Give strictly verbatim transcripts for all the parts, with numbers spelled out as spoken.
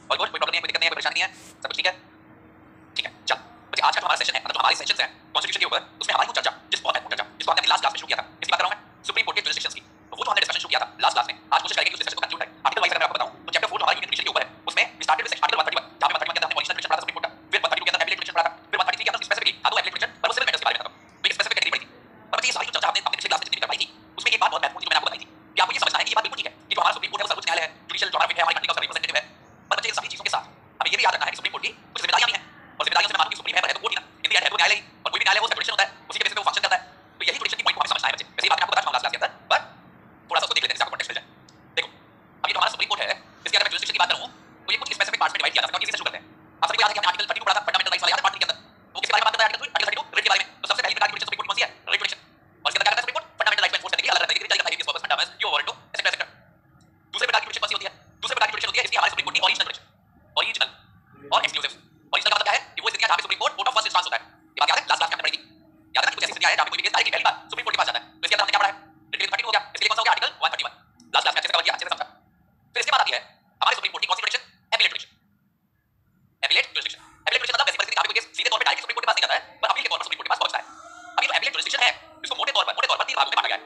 All good, कोई problem नहीं है, कोई दिक्कत नहीं है, कोई परेशानी नहीं है, सब कुछ ठीक है? ठीक है, चल। बच्चे आज का जो हमारा सेशन है, मतलब जो हमारे सेशंस हैं कॉन्स्टिट्यूशन के ऊपर, उसमें हमारी वो चर्चा जिस बहुत महत्वपूर्ण चर्चा जिसको हमने अपनी लास्ट क्लास में शुरू किया था, इसकी बात कर रहा हूं मैं, सुप्रीम कोर्ट के जुरिसडिक्शंस की। तो वो जो हमने डिस्कशन शुरू किया था लास्ट क्लास में, आज कोशिश करेंगे कि उस डिस्कशन को कंक्लूड करें। आर्टिकल वाइज अगर मैं आपको बताऊं तो चैप्टर फोर जो हमारा यूनियन पिटिशन के ऊपर है, उसमें we started with article one thirty one, जहां पे वन थर्टी वन के अंदर हमने ओरिजिनल पिटिशन पढ़ा था सुप्रीम कोर्ट का, फिर वन थर्टी टू के अंदर एपीलेट पिटिशन पढ़ा था, फिर वन थर्टी थ्री के अंदर स्पेसिफिकली था तो एपीलेट पिटिशन और वो सिविल मैटर्स के बारे में था। तो एक स्पेसिफिक कैटेगरी पढ़ी थी। और बच्चे ये सारी जो चर्चा आपने अपनी पिछली क्लास में जितनी भी करवाई थी, उसमें एक बात बहुत महत्वपूर्ण चीज मैंने आपको बताई थी कि आपको ये समझना है कि ये बात बिल्कुल ठीक है कि जो हमारा सुप्रीम कोर्ट है वो सर्वोच्च न्यायालय है, जुडिशियल जो हमारा है, हमारी कंट्री का रिप्रेजेंटेटिव है। पर बच्चे इन सभी चीजों के साथ हमें ये भी याद रखना है कि सुप्रीम कोर्ट की कुछ जिम्मेदारियां भी हैं, और जिम्मेदारियों से मैं मानूं कि सुप्रीम है पर है तो कोर्ट ही ना, इन दी एंड है तो न्यायालय ही, और कोई भी न्यायालय वो सेपरेशन होता है, उसी के बेसिस पे वो फंक्शन करता है। तो यही जुडिशियल की पॉइंट को हमें समझना है बच्चे। वैसे ये बात मैं आपको बता चुका हूं लास्ट क्लास के अंदर, पर थोड़ा सा उसको देख लेते हैं जिससे आपको कॉन्टेक्स्ट मिल जाए। देखो, अब ये जो हमारा सुप्रीम कोर्ट है, इसके अगर मैं जुरिसडिक्शन की बात करूं तो ये कुछ स्पेसिफिक पार्ट्स में डिवाइड किया जा सकता है। इसी से शुरू करते हैं। आप सभी को याद है कि हमने आर्टिकल थर्टी टू पढ़ा था, फंडामेंटल राइट्स वाला याद है पार्ट थ्री के अंदर? वो किसके बारे में बात करता है? Article article thirty two writ के बारे में। तो सबसे पहली प्रकार की जुडिशियल सुप्रीम कोर्ट कौन सी है? Writ petition. और इसके अंदर क्या करता है सुप्रीम कोर्ट? फंडामेंटल राइट्स को एनफोर्स करने के लिए अलग अलग तरीके की जारी करता है, purpose fundamentals due over to etcetera etcetera. दूसरे प्रकार की जुडिशियल कौन सी होती है? दूसरे प्रकार की जुडिशियल होती है इसकी हमारे सुप्रीम कोर्ट की ओरिजिनल जुडिशियल, ओरिजिनल और एक्सक्लूसिव। ओरिजिनल का मतलब क्या है कि वो स्थितियां जहां पे supreme court court of first instance होता है। ये बात याद है? लास्ट क्लास में हमने पढ़ी थी। याद है ना कि कुछ ऐसी स्थितियां हैं जहां पे कोई भी केस डायरेक्टली पहली बार सुप्रीम कोर्ट के पास जाता है। तो इसके अंदर हमने क्या पढ़ा है? आर्टिकल थर्टी टू हो गया। इसके लिए कौन सा हो गया? Article one thirty one. Last class में अच्छे से कवर किया, अच्छे से समझा। फिर इसके बाद आती है हमारे सुप्रीम कोर्ट की कौन सी judicial? Appellate judicial. Appellate jurisdiction. Appellate jurisdiction मतलब वैसी परिस्थिति जहां पे कोई केस सीधे तौर पे डायरेक्ट सुप्रीम कोर्ट के पास नहीं जाता है, पर अपील के तौर पर सुप्रीम कोर्ट के पास पहुंचता है। अब ये जो एपीलेट जुरिसडिक्शन है, इसको मोटे तौर पर मोटे तौर पर तीन भागों में बांटा गया है।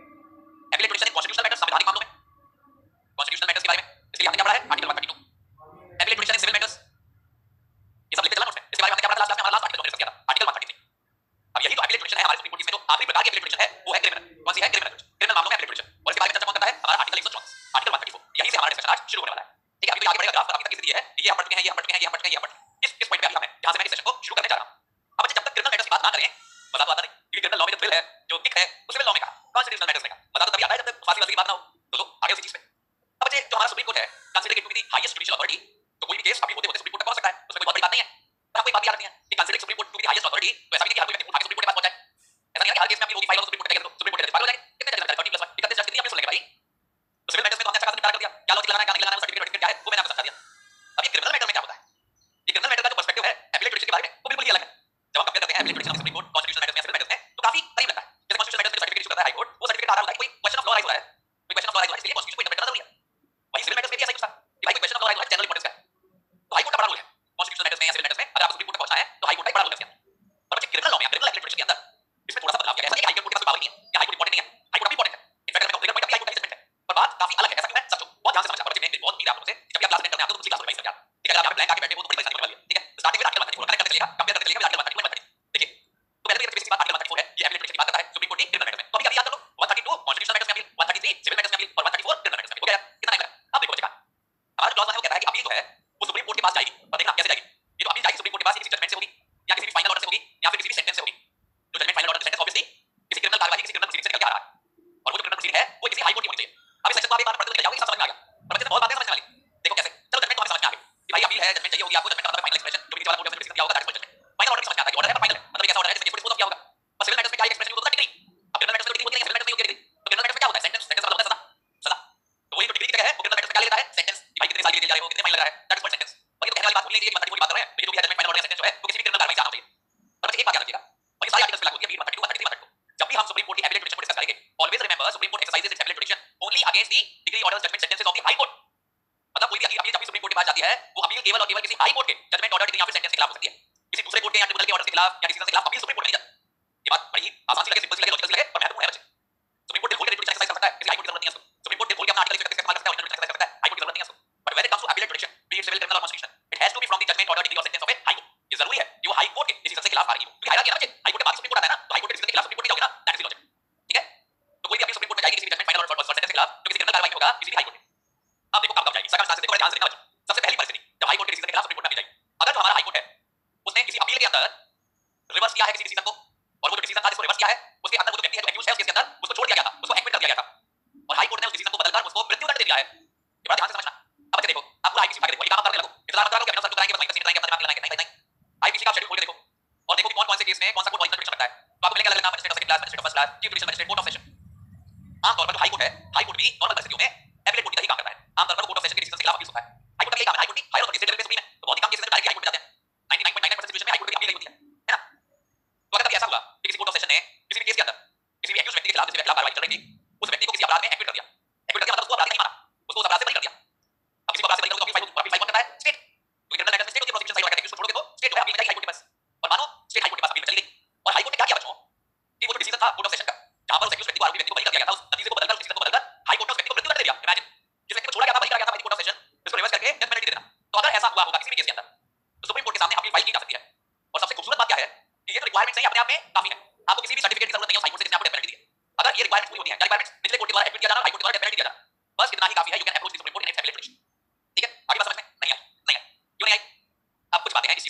Appellate jurisdiction in constitutional matters, संवैधानिक मामलों में, कॉन्स्टिट्यूशनल मैटर्स के बारे में, इसके लिए हमने क्या पढ़ा है? Article one thirty two. Appellate jurisdiction in civil matters, ये सब लिखते चला नोट्स में। इसके बारे में हमने क्या पढ़ा था लास्ट क्लास में? हमारा लास्ट आर्टिकल हमने डिस्कस किया था, आर्टिकल वन थर्टी थ्री। अब यही जो एपीलेट जुरिसडिक्शन है हमारे सुप्रीम कोर्ट की, इसमें जो आखिरी प्रकार की एपीलेट जुरिसडिक्शन है वो है क्रिमिनल। कौन सी है? Criminal jurisdiction. क्रिमिनल मामलों में एपीलेट जुरिसडिक्शन। और इसके बारे में चर्चा कौन करता है? हमारा आर्टिकल एक सौ चौवालीस, आर्टिकल वन थर्टी फोर। यहीं से हमारा डिस्कशन आज शुरू होने वाला है। ठीक है, अभी तो आगे बढ़ेगा ग्राफ, पर अभी तक की स्थिति है ये हम पढ़ चुके हैं, ये हम पढ़ चुके हैं, ये हम पढ़ चुके हैं, ये हम पढ़ चुके हैं। इस इस पॉइंट पे अभी हम हैं जहां से मैं इस सेशन को शुरू करने जा रहा हूं। अब बच्चे जब तक क्रिमिनल मैटर्स की बात ना करें मजा तो आता नहीं, क्योंकि क्रिमिनल लॉ में जो थ्रिल है, जो किक है, वो सिविल लॉ में कहा, कॉन्स्टिट्यूशनल मैटर्स में कहा। मजा तो तभी आता है जब तक फांसी वासी की बात ना हो। तो लो आगे उसी चीज पे। अब बच्चे जो हमारा सुप्रीम कोर्ट है, consider it to be the highest judicial authority, तो कोई भी केस अपील होते होते सुप्रीम कोर्ट तक पहुंच सकता है, उसमें कोई बहुत बड़ी बात नहीं है। पर आपको एक बात भी याद रखनी है कि consider supreme court to be the highest authority, तो ऐसा भी नहीं कि हर कोई व्यक्ति उठा के सुप्रीम कोर्ट के पास पहुंच जाए। ऐसा नहीं है कि हर केस में अपनी होगी फाइल और सुप्रीम कोर्ट जाएगा तो सुप्रीम कोर्ट जाएगा पागल हो जाएंगे। कितने जज लगता है? थर्टी प्लस वन, इकतीस जज कितनी अपने सुन लेंगे भाई। तो सिविल मैटर्स में तो हमने अच्छा खासा निपटारा कर दिया, क्या लॉजिक लगाना है, क्या नहीं लगाना है, सर्टिफिकेट सर्टिफिकेट क्या है वो मैंने आपको समझा दिया। अब ये क्रिमिनल मैटर में क्या होता है? ये क्रिमिनल मैटर का जो पर्सपेक्टिव है एपीलेट जुडिशियल के बारे में वो बिल्कुल ही अलग है। जब हम कंपेयर करते हैं appellate judicial supreme court, constitutional matters में, सिविल मैटर्स में, तो काफी करीब लगता है। जैसे कॉन्स्टिट्यूशनल मैटर्स में सर्टिफिकेट इशू करता है हाई कोर्ट, वो सर्टिफिकेट आ रहा होता है कोई क्वेश्चन ऑफ लॉ राइज हो रहा है, कोई क्वेश्चन ऑफ लॉ राइज हो रहा है, इसलिए कॉन्स्टिट्यूशन को इंटरप्रेट करना जरूरी है। वही सिविल मैटर्स में भी ऐसा ही कुछ था कि भाई कोई क्वेश्चन ऑफ लॉ राइज हो रहा है, जनरल इंपॉर्टेंस का है, तो हाई कोर्ट का बड़ा रोल है। कॉन्स्टिट्यूशनल मैटर्स में या सिविल मैटर्स में अगर आपको सुप्रीम कोर्ट तक पहुंचना है तो हाई कोर्ट का बड़ा रोल है इसके अंदर। और बच्चे क्रिमिनल लॉ में, क्रिमिनल एपीलेट जुडिशियल के अंदर इसमें थोड़ा सा बदलाव किया गया है। ऐसा नहीं है कि हाई कोर्ट के पास पावर नहीं है या हाई कोर्ट इंपॉर्टेंट नहीं है, हाई कोर्ट भी इंपॉर्टेंट है। इनफैक्ट अगर मैं कहूं पॉइंट भी हाई कोर्ट का जजमेंट है, पर बात काफी अलग है। ऐसा क्यों है? समझो, बहुत ध्यान से समझना। बच्चे मैं बहुत उम्मीद है आप लोगों से जब भी आप क्लास अटेंड करने आते हो तो दूसरी क्लास को रिवाइज करके आते हो। ठीक है, अगर आप ब्लैंक आके बैठे हो तो बड़ी परेशानी होने वाली है। ठीक है, स्टार्टिंग में article one thirty four connect करके चलिएगा, कंपेयर करके चलिएगा, article one thirty two one thirty. देखिए, तो पहले तो ये बेसिक बात आर्टिकल वन थर्टी फोर है, ये एपीलेट जुडिशियल की बात करता है सुप्रीम कोर्ट की क्रिमिनल मैटर्स में। तो अभी अभी याद कर लो, one thirty two constitutional matters में appeal, one thirty three civil matters में अपील और one thirty four criminal matters में। हो गया कितना टाइम लगा? अब देखो बच्चे का हमारा जो क्लॉज है वो कहता है कि अपील जो है वो सुप्रीम कोर्ट के पास जाएगी, और देखना कैसे जाएगी। ये जो अपील जाएगी सुप्रीम कोर्ट के पास किसी जजमेंट से होगी या किसी भी फाइनल ऑर्डर से होगी या फिर किसी भी सेंटेंस से होगी। जो judgement final order sentence obviously किसी क्रिमिनल कार्रवाई, किसी क्रिमिनल प्रोसीडिंग से निकल के आ रहा है, और वो जो क्रिमिनल प्रोसीडिंग है वो किसी हाई कोर्ट की होनी चाहिए। अब इस सेक्शन को आप एक बार पढ़ते हुए जाओगे, सब समझ में आ गया। और बच्चे से बहुत बातें समझने वाली। देखो कैसे, चलो जजमेंट तो हमें समझ में आ गई कि भाई अपील है, जजमेंट चाहिए होगी आपको, जजमेंट का मतलब फाइनल एक्सप्रेशन, जो भी वाला कोर्ट में किया होगा that is judgement. Final order समझ में आता है कि ऑर्डर है पर फाइनल है, मतलब कैसा ऑर्डर है जिसमें केस पूरा किया होगा। पर सिविल मैटर्स में क्या एक्सप्रेशन यूज होता है? डिग्री। अब क्रिमिनल मैटर्स में डिग्री होती है, सिविल मैटर्स में होती है डिग्री। तो क्रिमिनल मैटर्स में क्या होता है? सेंटेंस, सेंटेंस मतलब होता है सजा, सजा। तो वही जो डिग्री की जगह है वो क्रिमिनल मैटर्स में क्या लेता है? सेंटेंस। कि भाई कितने साल के लिए जा रहे हो, कितने फाइन लग रहा है, दैट इज कॉल्ड सेंटेंस। और ये तो कहने वाली बात भूल नहीं चाहिए कि वन थर्टी फोर की बात कर रहे हैं, तो ये जो भी जजमेंट फाइनल ऑर्डर सेंटेंस जो है वो किसी भी क्रिमिनल कार्रवाई से आना चाहिए। और बच्चे एक बात याद रखिएगा, और ये सारी आर्टिकल्स पे लागू होती है, one thirty two one thirty three one thirty four. जब भी हम सुप्रीम कोर्ट की एपीलेट जुडिशियल को डिस्कस करेंगे, always remember supreme court exercises its appellate judicial only against the decree orders judgement sentences of the high court. मतलब कोई भी appeal जब भी सुप्रीम कोर्ट के पास जाती है वो अपील केवल और केवल किसी हाई कोर्ट के जजमेंट ऑर्डर डिग्री या फिर सेंटेंस के खिलाफ हो सकती है। किसी दूसरे कोर्ट के या ट्रिब्यूनल के ऑर्डर के खिलाफ या डिसीजन के खिलाफ अपील सुप्रीम कोर्ट नहीं जाती। ये बात बड़ी आसान सी लगे, सिंपल सी लगे, लॉजिकल सी लगे, पर महत्वपूर्ण है बच्चे। सुप्रीम कोर्ट दिल खोल के जुडिशियल एक्सरसाइज कर सकता है, किसी हाई कोर्ट की जरूरत नहीं है उसको। सुप्रीम कोर्ट दिल खोल के अपना आर्टिकल एक सौ इकतीस इस्तेमाल कर सकता है, ओरिजिनल एक्सरसाइज कर सकता है, हाई कोर्ट की जरूरत नहीं है उसको। But when it comes to appellate judicial, be it civil, criminal और constitution, it has to be from the judgement order decree और sentence of a high court. ये जरूरी है कि वो हाई कोर्ट के डिसीजन से खिलाफ आ रही हो, क्योंकि हायरार्की है ना बच्चे, हाई कोर्ट के बाद सुप्रीम कोर्ट आता है ना, तो हाई कोर्ट के डिसीजन के खिलाफ सुप्रीम कोर्ट नहीं जाओगे ना, दैट इज द लॉजिक। ठीक है, तो कोई भी अपील सुप्रीम कोर्ट में जाएगी किसी भी जजमेंट फाइनल और सेंटेंस के खिलाफ जो किसी क्रिमिनल कार्रवाई में होगा किसी भी हाई कोर्ट में। अब देखो कब कब जाएगी, सर्कमस्टेंसेस देखो, ध्यान से देखना बच्चे। सबसे पहली परिस्थिति जब हाई कोर्ट के डिसीजन के खिलाफ सुप्रीम कोर्ट में जाएगी। अगर जो हमारा हाई कोर्ट है उसने किसी अपील के अंदर रिवर्स किया है किसी डिसीजन को, और वो जो डिसीजन था जिसको रिवर्स किया है उसके अंदर वो जो व्यक्ति है जो एक्यूज है उसके अंदर उसको छोड़ दिया गया था, उसको एक्विट कर दिया गया था, और हाई कोर्ट ने उस डिसीजन को बदलकर उसको मृत्यु दंड दे दिया है। ये बड़ा ध्यान से समझना। अब बच्चे देखो, आपको आईपीसी आगे देखो, ये काम आप करने लगो, इंतजार मत करो कि अपना सर कराएंगे, बस वहीं कराएंगे, अपना दिमाग लगाएंगे, नहीं नहीं नहीं। आईपीसी का शेड्यूल खोल के देखो और देखो कि कौन कौन से केस में कौन सा कोर्ट ओरिजिनल पिटिशन रखता है। तो आपको मिलेगा अलग नाम, magistrate of second class, magistrate of first class, chief judicial magistrate, court of session. आमतौर पर जो हाई कोर्ट है, हाई कोर्ट भी नॉर्मल परिस्थितियों में एपीलेट कोर्ट की तरह ही काम करता है। आमतौर पर कोर्ट ऑफ सेशन के डिसीजन के खिलाफ अपील होता है। हाई कोर्ट का यही काम है, हाई कोर्ट भी हायर अथॉरिटी स्टेट लेवल पे सुप्रीम है, तो बहुत ही कम केसेस में डायरेक्टली हाई कोर्ट में जाते हैं। निन्यानवे point nine nine percent situation में हाई कोर्ट की अपील होती है, है ना। तो अगर कभी ऐसा हुआ कि किसी कोर्ट ऑफ सेशन ने किसी भी केस के अंदर किसी भी एक्यूज व्यक्ति के खिलाफ जिसके खिलाफ कार्रवाई चल रही थी, उस व्यक्ति को किसी अपराध में एक्विट कर दिया, एक्विट कर दिया मतलब उसको अपराधी नहीं माना, उसको उस अपराध से बरी कर दिया। अब किसी को अपराध से बरी कर दो तो अपनी फाइल पर फाइल कौन करता है? स्टेट।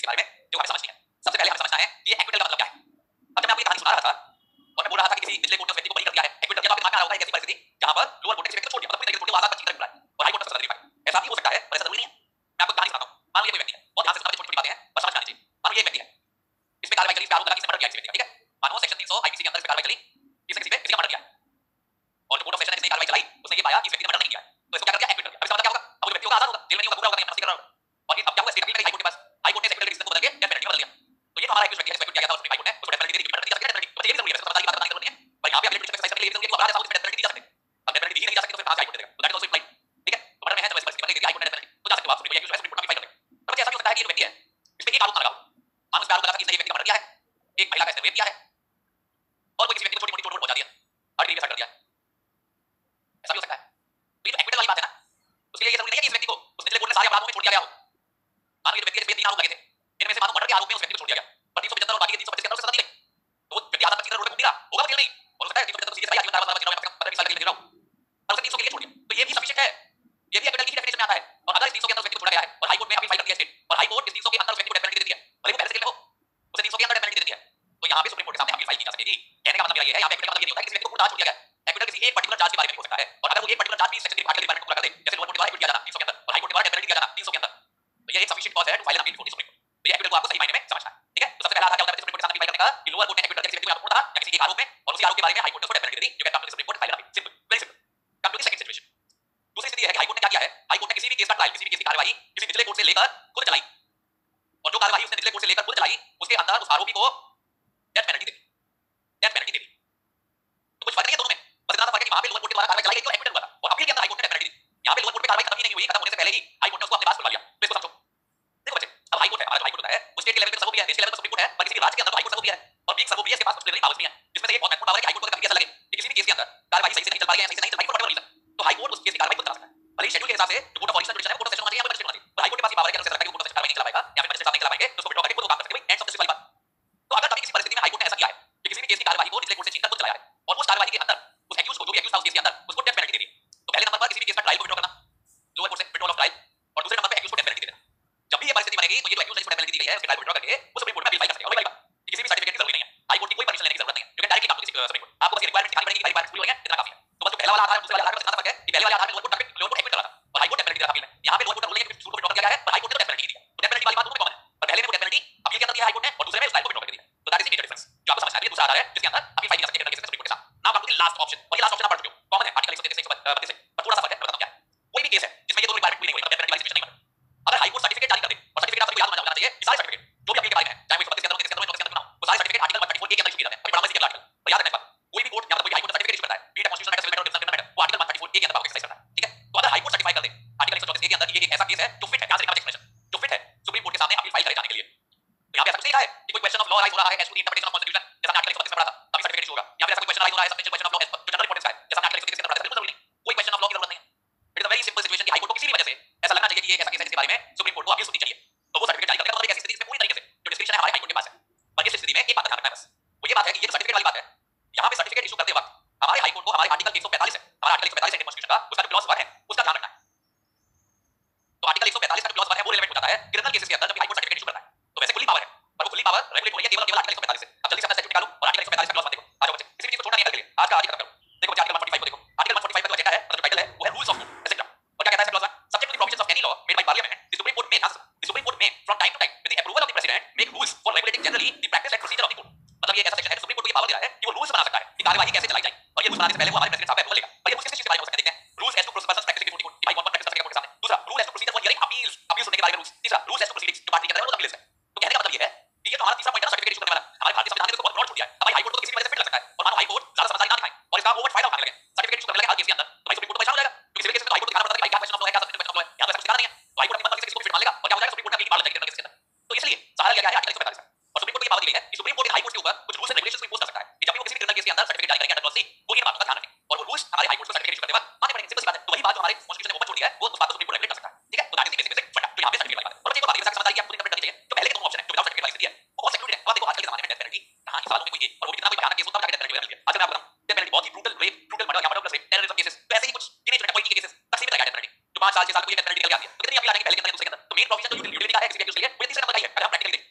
इसके बारे में जो हमें समझ नहीं है। सबसे पहले हमें समझना है कि ये एक्विटल का मतलब क्या है। अब जब मैं आपको ये कहानी सुना रहा था और मैं बोल रहा था कि किसी निचले कोर्ट ने उस व्यक्ति को बरी कर दिया है, एक्विटल दिया, तो आपके दिमाग में आ रहा होगा एक ऐसी परिस्थिति जहां पर लोअर कोर्ट ने किसी व्यक्ति को छोड़ दिया, मतलब पूरी तरीके से छोड़ दिया, वो आजाद बच्ची की तरह घूम रहा है और हाई कोर्ट ने सजा दे पाया। ऐसा भी हो सकता है पर ऐसा जरूरी नहीं है। मैं आपको कहानी सुनाता हूं। मान लो ये कोई व्यक्ति है, बहुत ध्यान से सुनना, छोटी छोटी बातें हैं पर समझ में आनी चाहिए। मान लो ये एक व्यक्ति है, इस पे कार्रवाई चली, इस पे आरोप लगा कि इसने मर्डर किया किसी व्यक्ति का, ठीक है। मानो सेक्शन तीन सौ आईपीसी के अंदर इस पे कार्रवाई चली, किसी किसी पे किसी का मर्डर किया और जो कोर्ट ऑफ सेशन ने इसने कार्रवाई चलाई उसने ये पाया कि इस व्यक्ति ने मर्डर नहीं किया है, तो इसको क्या कर दिया, एक्विट कर दिया। अब इसका मतलब क्या होगा, अब वो व्यक्ति होगा आजाद होगा, जेल में नहीं होगा, पूरा होगा, नहीं कर रहा होगा। और अब क्या हुआ, स्टेट अपील गई हाई कोर्ट के पास, हाई कोर्ट ने एक्विटल के डिसीजन को बदल के डेथ पेनल्टी बदल दिया। तो ये तो हमारा एक्यूज व्यक्ति है, इसको एक्विट किया गया था, उसने हाई कोर्ट ने उसको डेथ पेनल्टी दी, पेनल्टी दी जा सकती है, डेथ पेनल्टी। तो ये भी जरूरी है, इसको समझदारी की बात बताने की जरूरत नहीं है, पर यहां पे अभी एक्सरसाइज करने के लिए जरूरी है कि अपराध ऐसा हो जिसमें डेथ पेनल्टी दी जा सकती है। अब डेथ पेनल्टी दी नहीं जा सकती तो फिर कहां से हाई कोर्ट देगा, तो दैट इज आल्सो इम्प्लाइड, ठीक है। तो मर्डर में है तो वैसे परिस्थिति में हाई कोर्ट ने डेथ पेनल्टी तो जा सकते हो आप, supreme court accuse supreme court में फाइल करते हैं। तो ऐसा भी हो सकता है कि ये व्यक्ति है, इस पे एक आरोप लगा हो, मान उस पे आरोप लगा कि इसने एक व्यक्ति का मर्डर किया है, एक महिला का इसने रेप किया है और कोई किसी व्यक्ति को छोटी-मोटी चोट पहुंचा दी है, हड्डी के साथ कर दिया, ऐसा भी हो सकता है। तो ये तो एक्विटल वाली बात है ना, उसके लिए ये जरूरी नहीं है कि इस व्यक्ति को उस निचले कोर्ट ने सारे अपराधों में छोड़ दिया गया हो। मानो ये व्यक्ति के तीन आरोप लगे थे, इनमें से मानो मर्डर के आरोप में उस व्यक्ति को छोड़ दिया गया, पर तीन सौ पचहत्तर और बाकी के तीन सौ पच्चीस के अंदर उसे सजा दी गई, तो वो व्यक्ति आधा पच्चीस रोड पे घूम रहा होगा, जेल नहीं हो सकता है तीन सौ पचहत्तर सीधे सजा आजीवन कारावास वाला पंद्रह बीस साल के लिए रहा हूं, पर उसे तीन सौ के लिए छोड़ दिया, तो ये भी सफिशिएंट है, ये भी एक्विटल की डेफिनेशन में आता है। और अगर इस तीन सौ के अंदर उस व्यक्ति को छोड़ा गया है और हाई कोर्ट में अपील फाइल कर दिया स्टेट और हाई कोर्ट इस तीन सौ के अंदर उस व्यक्ति को डेथ पेनल्टी दे दी है, भले वो पहले से जेल में हो, उसे तीन सौ के अंदर डेथ पेनल्टी दे दी है, तो यहां पे सुप्रीम कोर्ट के सामने अपील फाइल की जा सकेगी। कहने का मतलब मेरा ये है, यहां पे एक्विटल का मतलब ये नहीं होता है कि किसी व्यक्ति को पूरा छोड़ दिया गया है, एक्विटल किसी एक पर्टिकुलर चार्ज के बारे में हो सकता है और अगर वो एक पर्टिकुलर चार्ज भी सेक्शन के डिपार्टमेंट के डिपार्टमेंट को पूरा कर दे, जैसे लोअर कोर्ट द्वारा एक्विट किया जाना तीन सौ के अंदर और हाई कोर्ट द्वारा डेथ पेनल्टी दिया जाना तीन सौ के अंदर, तो ये एक सफिशिएंट कॉज है to file an appeal before the supreme court. तो ये एक्विटल को आपको सही मायने में समझना है, ठीक है। तो सबसे पहला आधार क्या होता है सुप्रीम कोर्ट के सामने अपील करने का, कि लोअर कोर्ट ने एक्विट कर दिया किसी व्यक्ति को पूर्ण था या किसी एक आरोप में और उसी आरोप के बारे में हाई कोर्ट ने उसको डेथ पेनल्टी दे दी, you can come to the supreme court file an appeal, simple, very simple. Come to the second situation, दूसरी स्थिति है कि हाई कोर्ट ने क्या किया है, हाई कोर्ट ने किसी भी केस का ट्रायल, किसी भी केस की कार्रवाई किसी निचले कोर्ट से लेकर खुद चलाई और जो कार्रवाई उसने निचले कोर्ट से लेकर खुद चलाई उसके अंदर उस आरोपी को डेथ पेनल्टी दे दी, डेथ पेनल्टी दे दी। तो कुछ फर्क नहीं है दोनों में, बस इतना फर्क है कि वहां पे लोअर कोर्ट के द्वारा कार्रवाई चलाई गई तो एक्विटल हुआ था और अपील के अंदर हाई कोर्ट ने डेथ पेनल्टी दी। यहां पे लोअर कोर्ट पे कार्रवाई खत्म ही नहीं हुई, खत्म होने से पहले ही हाई कोर्ट ने उसको अपने पास बुलवा लिया। तो इसको समझो, देखो बच्चे, अब हाई कोर्ट है, हमारा जो हाई कोर्ट होता है वो स्टेट के लेवल पे सर्वोपरि है, देश के लेवल पे सुप्रीम कोर्ट है, पर किसी भी राज्य के अंदर हाई कोर्ट सर्वोपरि है और बीइंग सर्वोपरि इसके पास कुछ प्लेनरी पावर्स भी हैं, जिसमें से एक बहुत महत्वपूर्ण पावर है कि हाई कोर्ट को कभी ऐसा लगे कि किसी भी केस के अंदर कार्रवाई सही से नहीं चल पा रही है, सही से नहीं चल पाई फॉर व्हाटएवर रीजन, तो हाई कोर्ट उस केस की कार्रवाई खुद करा सकता है। भले ही शेड्यूल के हिसाब से जो कोर्ट ऑफ ऑडिशन है, कोर्ट ऑफ सेशन होना चाहिए या मजिस्ट्रेट होना चाहिए, पर हाई कोर्ट के पास ये पावर है कि अगर उसे लगता है कि कोर्ट ऑफ सेशन कार्रवाई नहीं चला पाएगा या फिर मजिस्ट्रेट साहब नहीं चला पाएंगे तो उसको विड्रॉ करके खुद वो काम कर सकते हैं, एंड ऑफ दिस वाली बात। तो अगर कभी किसी परिस्थिति में हाई कोर्ट ने ऐसा किया है कि किसी भी केस की कार्रवाई को निचले कोर्ट से छीनकर खुद चलाया है और उस कार्रवाई के अंदर उस एक्यूज को, जो भी एक्यूज था उस केस के अंदर, उसको डेथ पेनल्टी दे दी, तो पहले नंबर पर किसी भी केस का ट्रायल को विड्रॉ करना, लोअर कोर्ट से विड्रॉल ऑफ ट्रायल, और दूसरे नंबर पे एक्यूज को डेथ पेनल्टी दे देना। जब भी ये परिस्थिति बनेगी तो ये जो एक्यूज जिसको डेथ पेनल्टी दी गई है उसके ट्रायल विड्रॉ करके वो सुप्रीम कोर्ट में अपील फाइल कर सकेगा। और वही बात, किसी भी सर्टिफिकेट की जरूरत नहीं है, हाई कोर्ट की कोई परमिशन लेने की जरूरत नहीं है, you can directly come to the supreme court. आपको बस ये रिक्वायरमेंट दिखानी पड़ेगी कि भाई रिक्वायरमेंट्स पूरी हो गई हैं, इतना काफी है। तो बस जो पहला वाला आधार है दूसरे वाले आधार में इतना फर्क है कि पहले वाले आधार में lower court lower court acquit कर रहा था और हाई कोर्ट डेथ पेनल्टी दे रहा था अपील में। यहां पे लोअर कोर्ट का रूल है कि सूट को विड्रॉ कर दिया गया है पर हाई कोर्ट ने डेथ पेनल्टी दी है, तो डेथ पेनल्टी वाली बात दोनों में कॉमन है, पर पहले में वो डेथ पेनल्टी अपील के अंदर दिया हाई कोर्ट ने और दूसरे में उस ट्रायल को विड्रॉ कर दिया, तो that is the major difference जो आपको समझना है। ये दूसरा आधार है जिसके अंदर अपील फाइल की जा सकती है केस में सुप्रीम कोर्ट के साथ। Now come to the last option, और ये लास्ट ऑप्शन आप पढ़ चुके हो, कॉमन है आर्टिकल एक सौ तैंतीस से एक सौ बत्तीस से, पर थोड़ा सा फर्क है, मैं बताता हूं क्या है। कोई भी केस है जिसमें ये दोनों रिक्वायरमेंट पूरी नहीं हुई, मतलब डेथ पेनल्टी वाली सिचुएशन नहीं बनी, अगर हाई कोर्ट सर्टिफिकेट जारी कर दे, और सर्टिफिकेट आपको याद होना चाहिए कि सारे सर्टिफिकेट जो भी अपील के बारे में है, चाहे वो एक सौ बत्तीस के अंदर हो, केस के अंदर हो, केस के अंदर ना हो, वो सारे सर्टिफिकेट आर्टिकल एक सौ चौंतीस ए के अंदर इशू किए जाते हैं, और बड़ा मजे के आर्टिकल, और याद रखना इस बात, कोई भी कोर्ट या मतलब कोई हाई कोर्ट सर्टिफिकेट इशू करता है, be it constitutional matter, civil matter और बिजनेस मैटर, वो आर्टिकल एक सौ चौंतीस ए के अंदर पाओगे एक्सरसाइज करता है, ठीक है। तो अगर हाई कोर्ट सर्टिफाई कर दे आर्टिकल एक सौ चौंतीस ए के अंदर कि ये एक ऐसा केस है जो फिट है, ध्यान से देखना एक्सप्लेनेशन, जो फिट है सुप्रीम कोर्ट के सामने अपील फाइल करे जाने के लिए, तो यहां पे ऐसा कुछ नहीं रहा है कि कोई क्वेश्चन ऑफ लॉ राइज हो रहा है as to the interpretation of constitution, जैसा आर्टिकल एक सौ बत्तीस में पढ़ा था तभी सर्टिफिकेट इशू होगा, या फिर ऐसा कोई क्वेश्चन राइज हो रहा है सबस्टेंशियल क्वेश्चन ऑफ लॉ जो जनरल इंपॉर्टेंस का है, जैसा आर्टिकल एक सौ तीस के अंदर पढ़ा था, बिल्कुल जरूरी नहीं, कोई क्वेश्चन ऑफ लॉ की जरूरत नहीं है। It is a very simple situation कि हाई कोर्ट को किसी भी वजह से ऐसा लगना चाहिए कि ये ऐसा केस है जिसके बारे में सुप्रीम कोर्ट को अपील सुननी चाहिए, तो वो सर्टिफिकेट जारी करने का मतलब एक ऐसी स्थिति में पूरी तरीके से जो डिस्क्रिप्शन है हमारे हाई कोर्ट के पास है। पर इस स्थिति में एक बात ध्यान रखना है बस, वो ये बात है कि ये जो सर्टिफिकेट वाली बात है, यहां पे सर्टिफिकेट इशू करते वक्त हमारे हाई कोर्ट को हमारे आर्टिकल एक सौ पैंतालीस है, हमारा आर्टिकल एक सौ पैंतालीस है कॉन्स्टिट्यूशन का, उसका जो क्लॉज वन है उसका ध्यान रखना है। तो आर्टिकल एक सौ पैंतालीस का जो क्लॉज वन है वो रिलेवेंट हो जाता है क्रिमिनल केसेस के अंदर जब हाई कोर्ट सर्टिफिकेट इशू करता है, तो वैसे खुली पावर है पर वो खुली पावर रेगुलेट हो रही है केवल केवल आर्टिकल एक सौ पैंतालीस से। अब जल्दी से अपना स्टैट्यूट निकालो और आर्टिकल एक सौ पैंतालीस का क्लॉज वन देखो, आ जाओ बच्चे, किसी भी चीज को छोड़ना नहीं है कल के लिए, आज का आज ही खत्म करो। देखो बच्चे आर्टिकल एक सौ पैंतालीस को देखो, आर्टिकल एक सौ पैंतालीस का जो एजेंडा है, मतलब जो टाइटल है वो है रूल्स ऑफ कोर्ट एटसेट्रा, और क्या कहता है इसका clause one, subject to the provisions of any law made by parliament the supreme court may the supreme court may from time to time with the approval of the president make rules for regulating generally the practice and procedure of the court. मतलब ये ऐसा section है supreme court को ये power दे रहा है कि वो रूल्स बना सकता है कि कार्यवाही कैसे चलाई जाए, और ये रूल्स बनाने से पहले वो हमारे प्रेसिडेंट साहब अप्रूवल लेगा। और ये रूल्स किस चीज के बारे में हो सकते हैं, देखते हैं, rules as to persons practice before the court, भाई वन प्रैक्टिस करने का कोर्ट के सामने। दूसरा, rule as to procedure for hearing appeals, appeal सुनने के बारे में रूल्स। तीसरा, रूल्स एज टू प्रोसीडिंग्स जो पार्टी के अंदर है वो अपील है। तो कहने का मतलब ये है कि ये तो हमारा तीसरा पॉइंट है सर्टिफिकेट इशू करने वाला, हमारे भारतीय संविधान ने इसको बहुत ब्रॉड छोड़ दिया है। अब भाई हाई कोर्ट को किसी भी वजह से फिट लग सकता है और मानो हाई कोर्ट ज्यादा समझदारी ना दिखाए और इसका ओवर फायदा उठाने लगे, सर्टिफिकेट इशू करने लगे हर केस के अंदर, तो भाई सुप्रीम कोर्ट को परेशान हो जाएगा, क्योंकि सिविल केस में तो हाई कोर्ट को दिखाना पड़ता है कि भाई क्या क्वेश्चन ऑफ लॉ है, क्या सब्जेक्ट क्वेश्चन ऑफ लॉ है, यहां तो ऐसा कुछ दिखाना नहीं है, तो हाई कोर्ट अपनी मतलब से किसी को फिट मान लेगा और क्या हो जाएगा, सुप्रीम कोर्ट में अपील की पावर लग जाएगी केस के अंदर। तो इसलिए सहारा लिया गया है आर्टिकल एक सौ पैंतालीस का, और सुप्रीम कोर्ट की पावर दी गई है कि सुप्रीम कोर्ट हाई कोर्ट के ऊपर कुछ रूल्स एंड रेगुलेशंस को इंपोज कर सकता है कि जब भी वो किसी भी क्रिमिनल केस के अंदर सर्टिफिकेट जारी करेंगे अंडर क्लॉज सी, वो इन बातों का ध्यान रखें और वो रूल्स हमारे हाई कोर्ट को सर्टिफिकेट इशू करते वक्त मानने पड़ेंगे, सिंपल सी बात है। तो वही बात जो हमारे कॉन्स्टिट्यूशन ने ओपन छोड़ दिया है वो उस बात को सुप्रीम कोर्ट रेगुलेट कर सकता है, ठीक है। तो that is the basic basic funda, तो यहां पे सर्टिफिकेट वाली बात है। और एक और बात ये समझदारी की आपको इंटरप्रेट करनी चाहिए, तो पहले के दोनों ऑप्शन है जो विदाउट सर्टिफिकेट वाली स्थिति है वो बहुत एक्सक्लूडेड है। अब देखो आजकल के जमाने में डेथ पेनल्टी कहां की सालों में कोई ये, और वो भी कितना कोई भयानक केस होता है डेथ पेनल्टी मिलती है। आज मैं आपको बताऊं डेथ पेनल्टी बहुत ही ब्रूटल रेप, ब्रूटल मर्डर या murder plus rape, terrorism cases, तो ऐसे ही कुछ गिने चुने कोई के केसेस तकसीम में लगा डेथ पेनल्टी जो पांच साल छह साल को ये डेथ पेनल्टी निकल के आती है। तो कितनी अपील आने की पहले के अंदर दूसरे के अंदर, तो मेन प्रोविजन जो यूटिलिटी का है एक्सीक्यूटिव के लिए वो तीसरे नंबर का ही है। अगर हम प्रैक्टिकली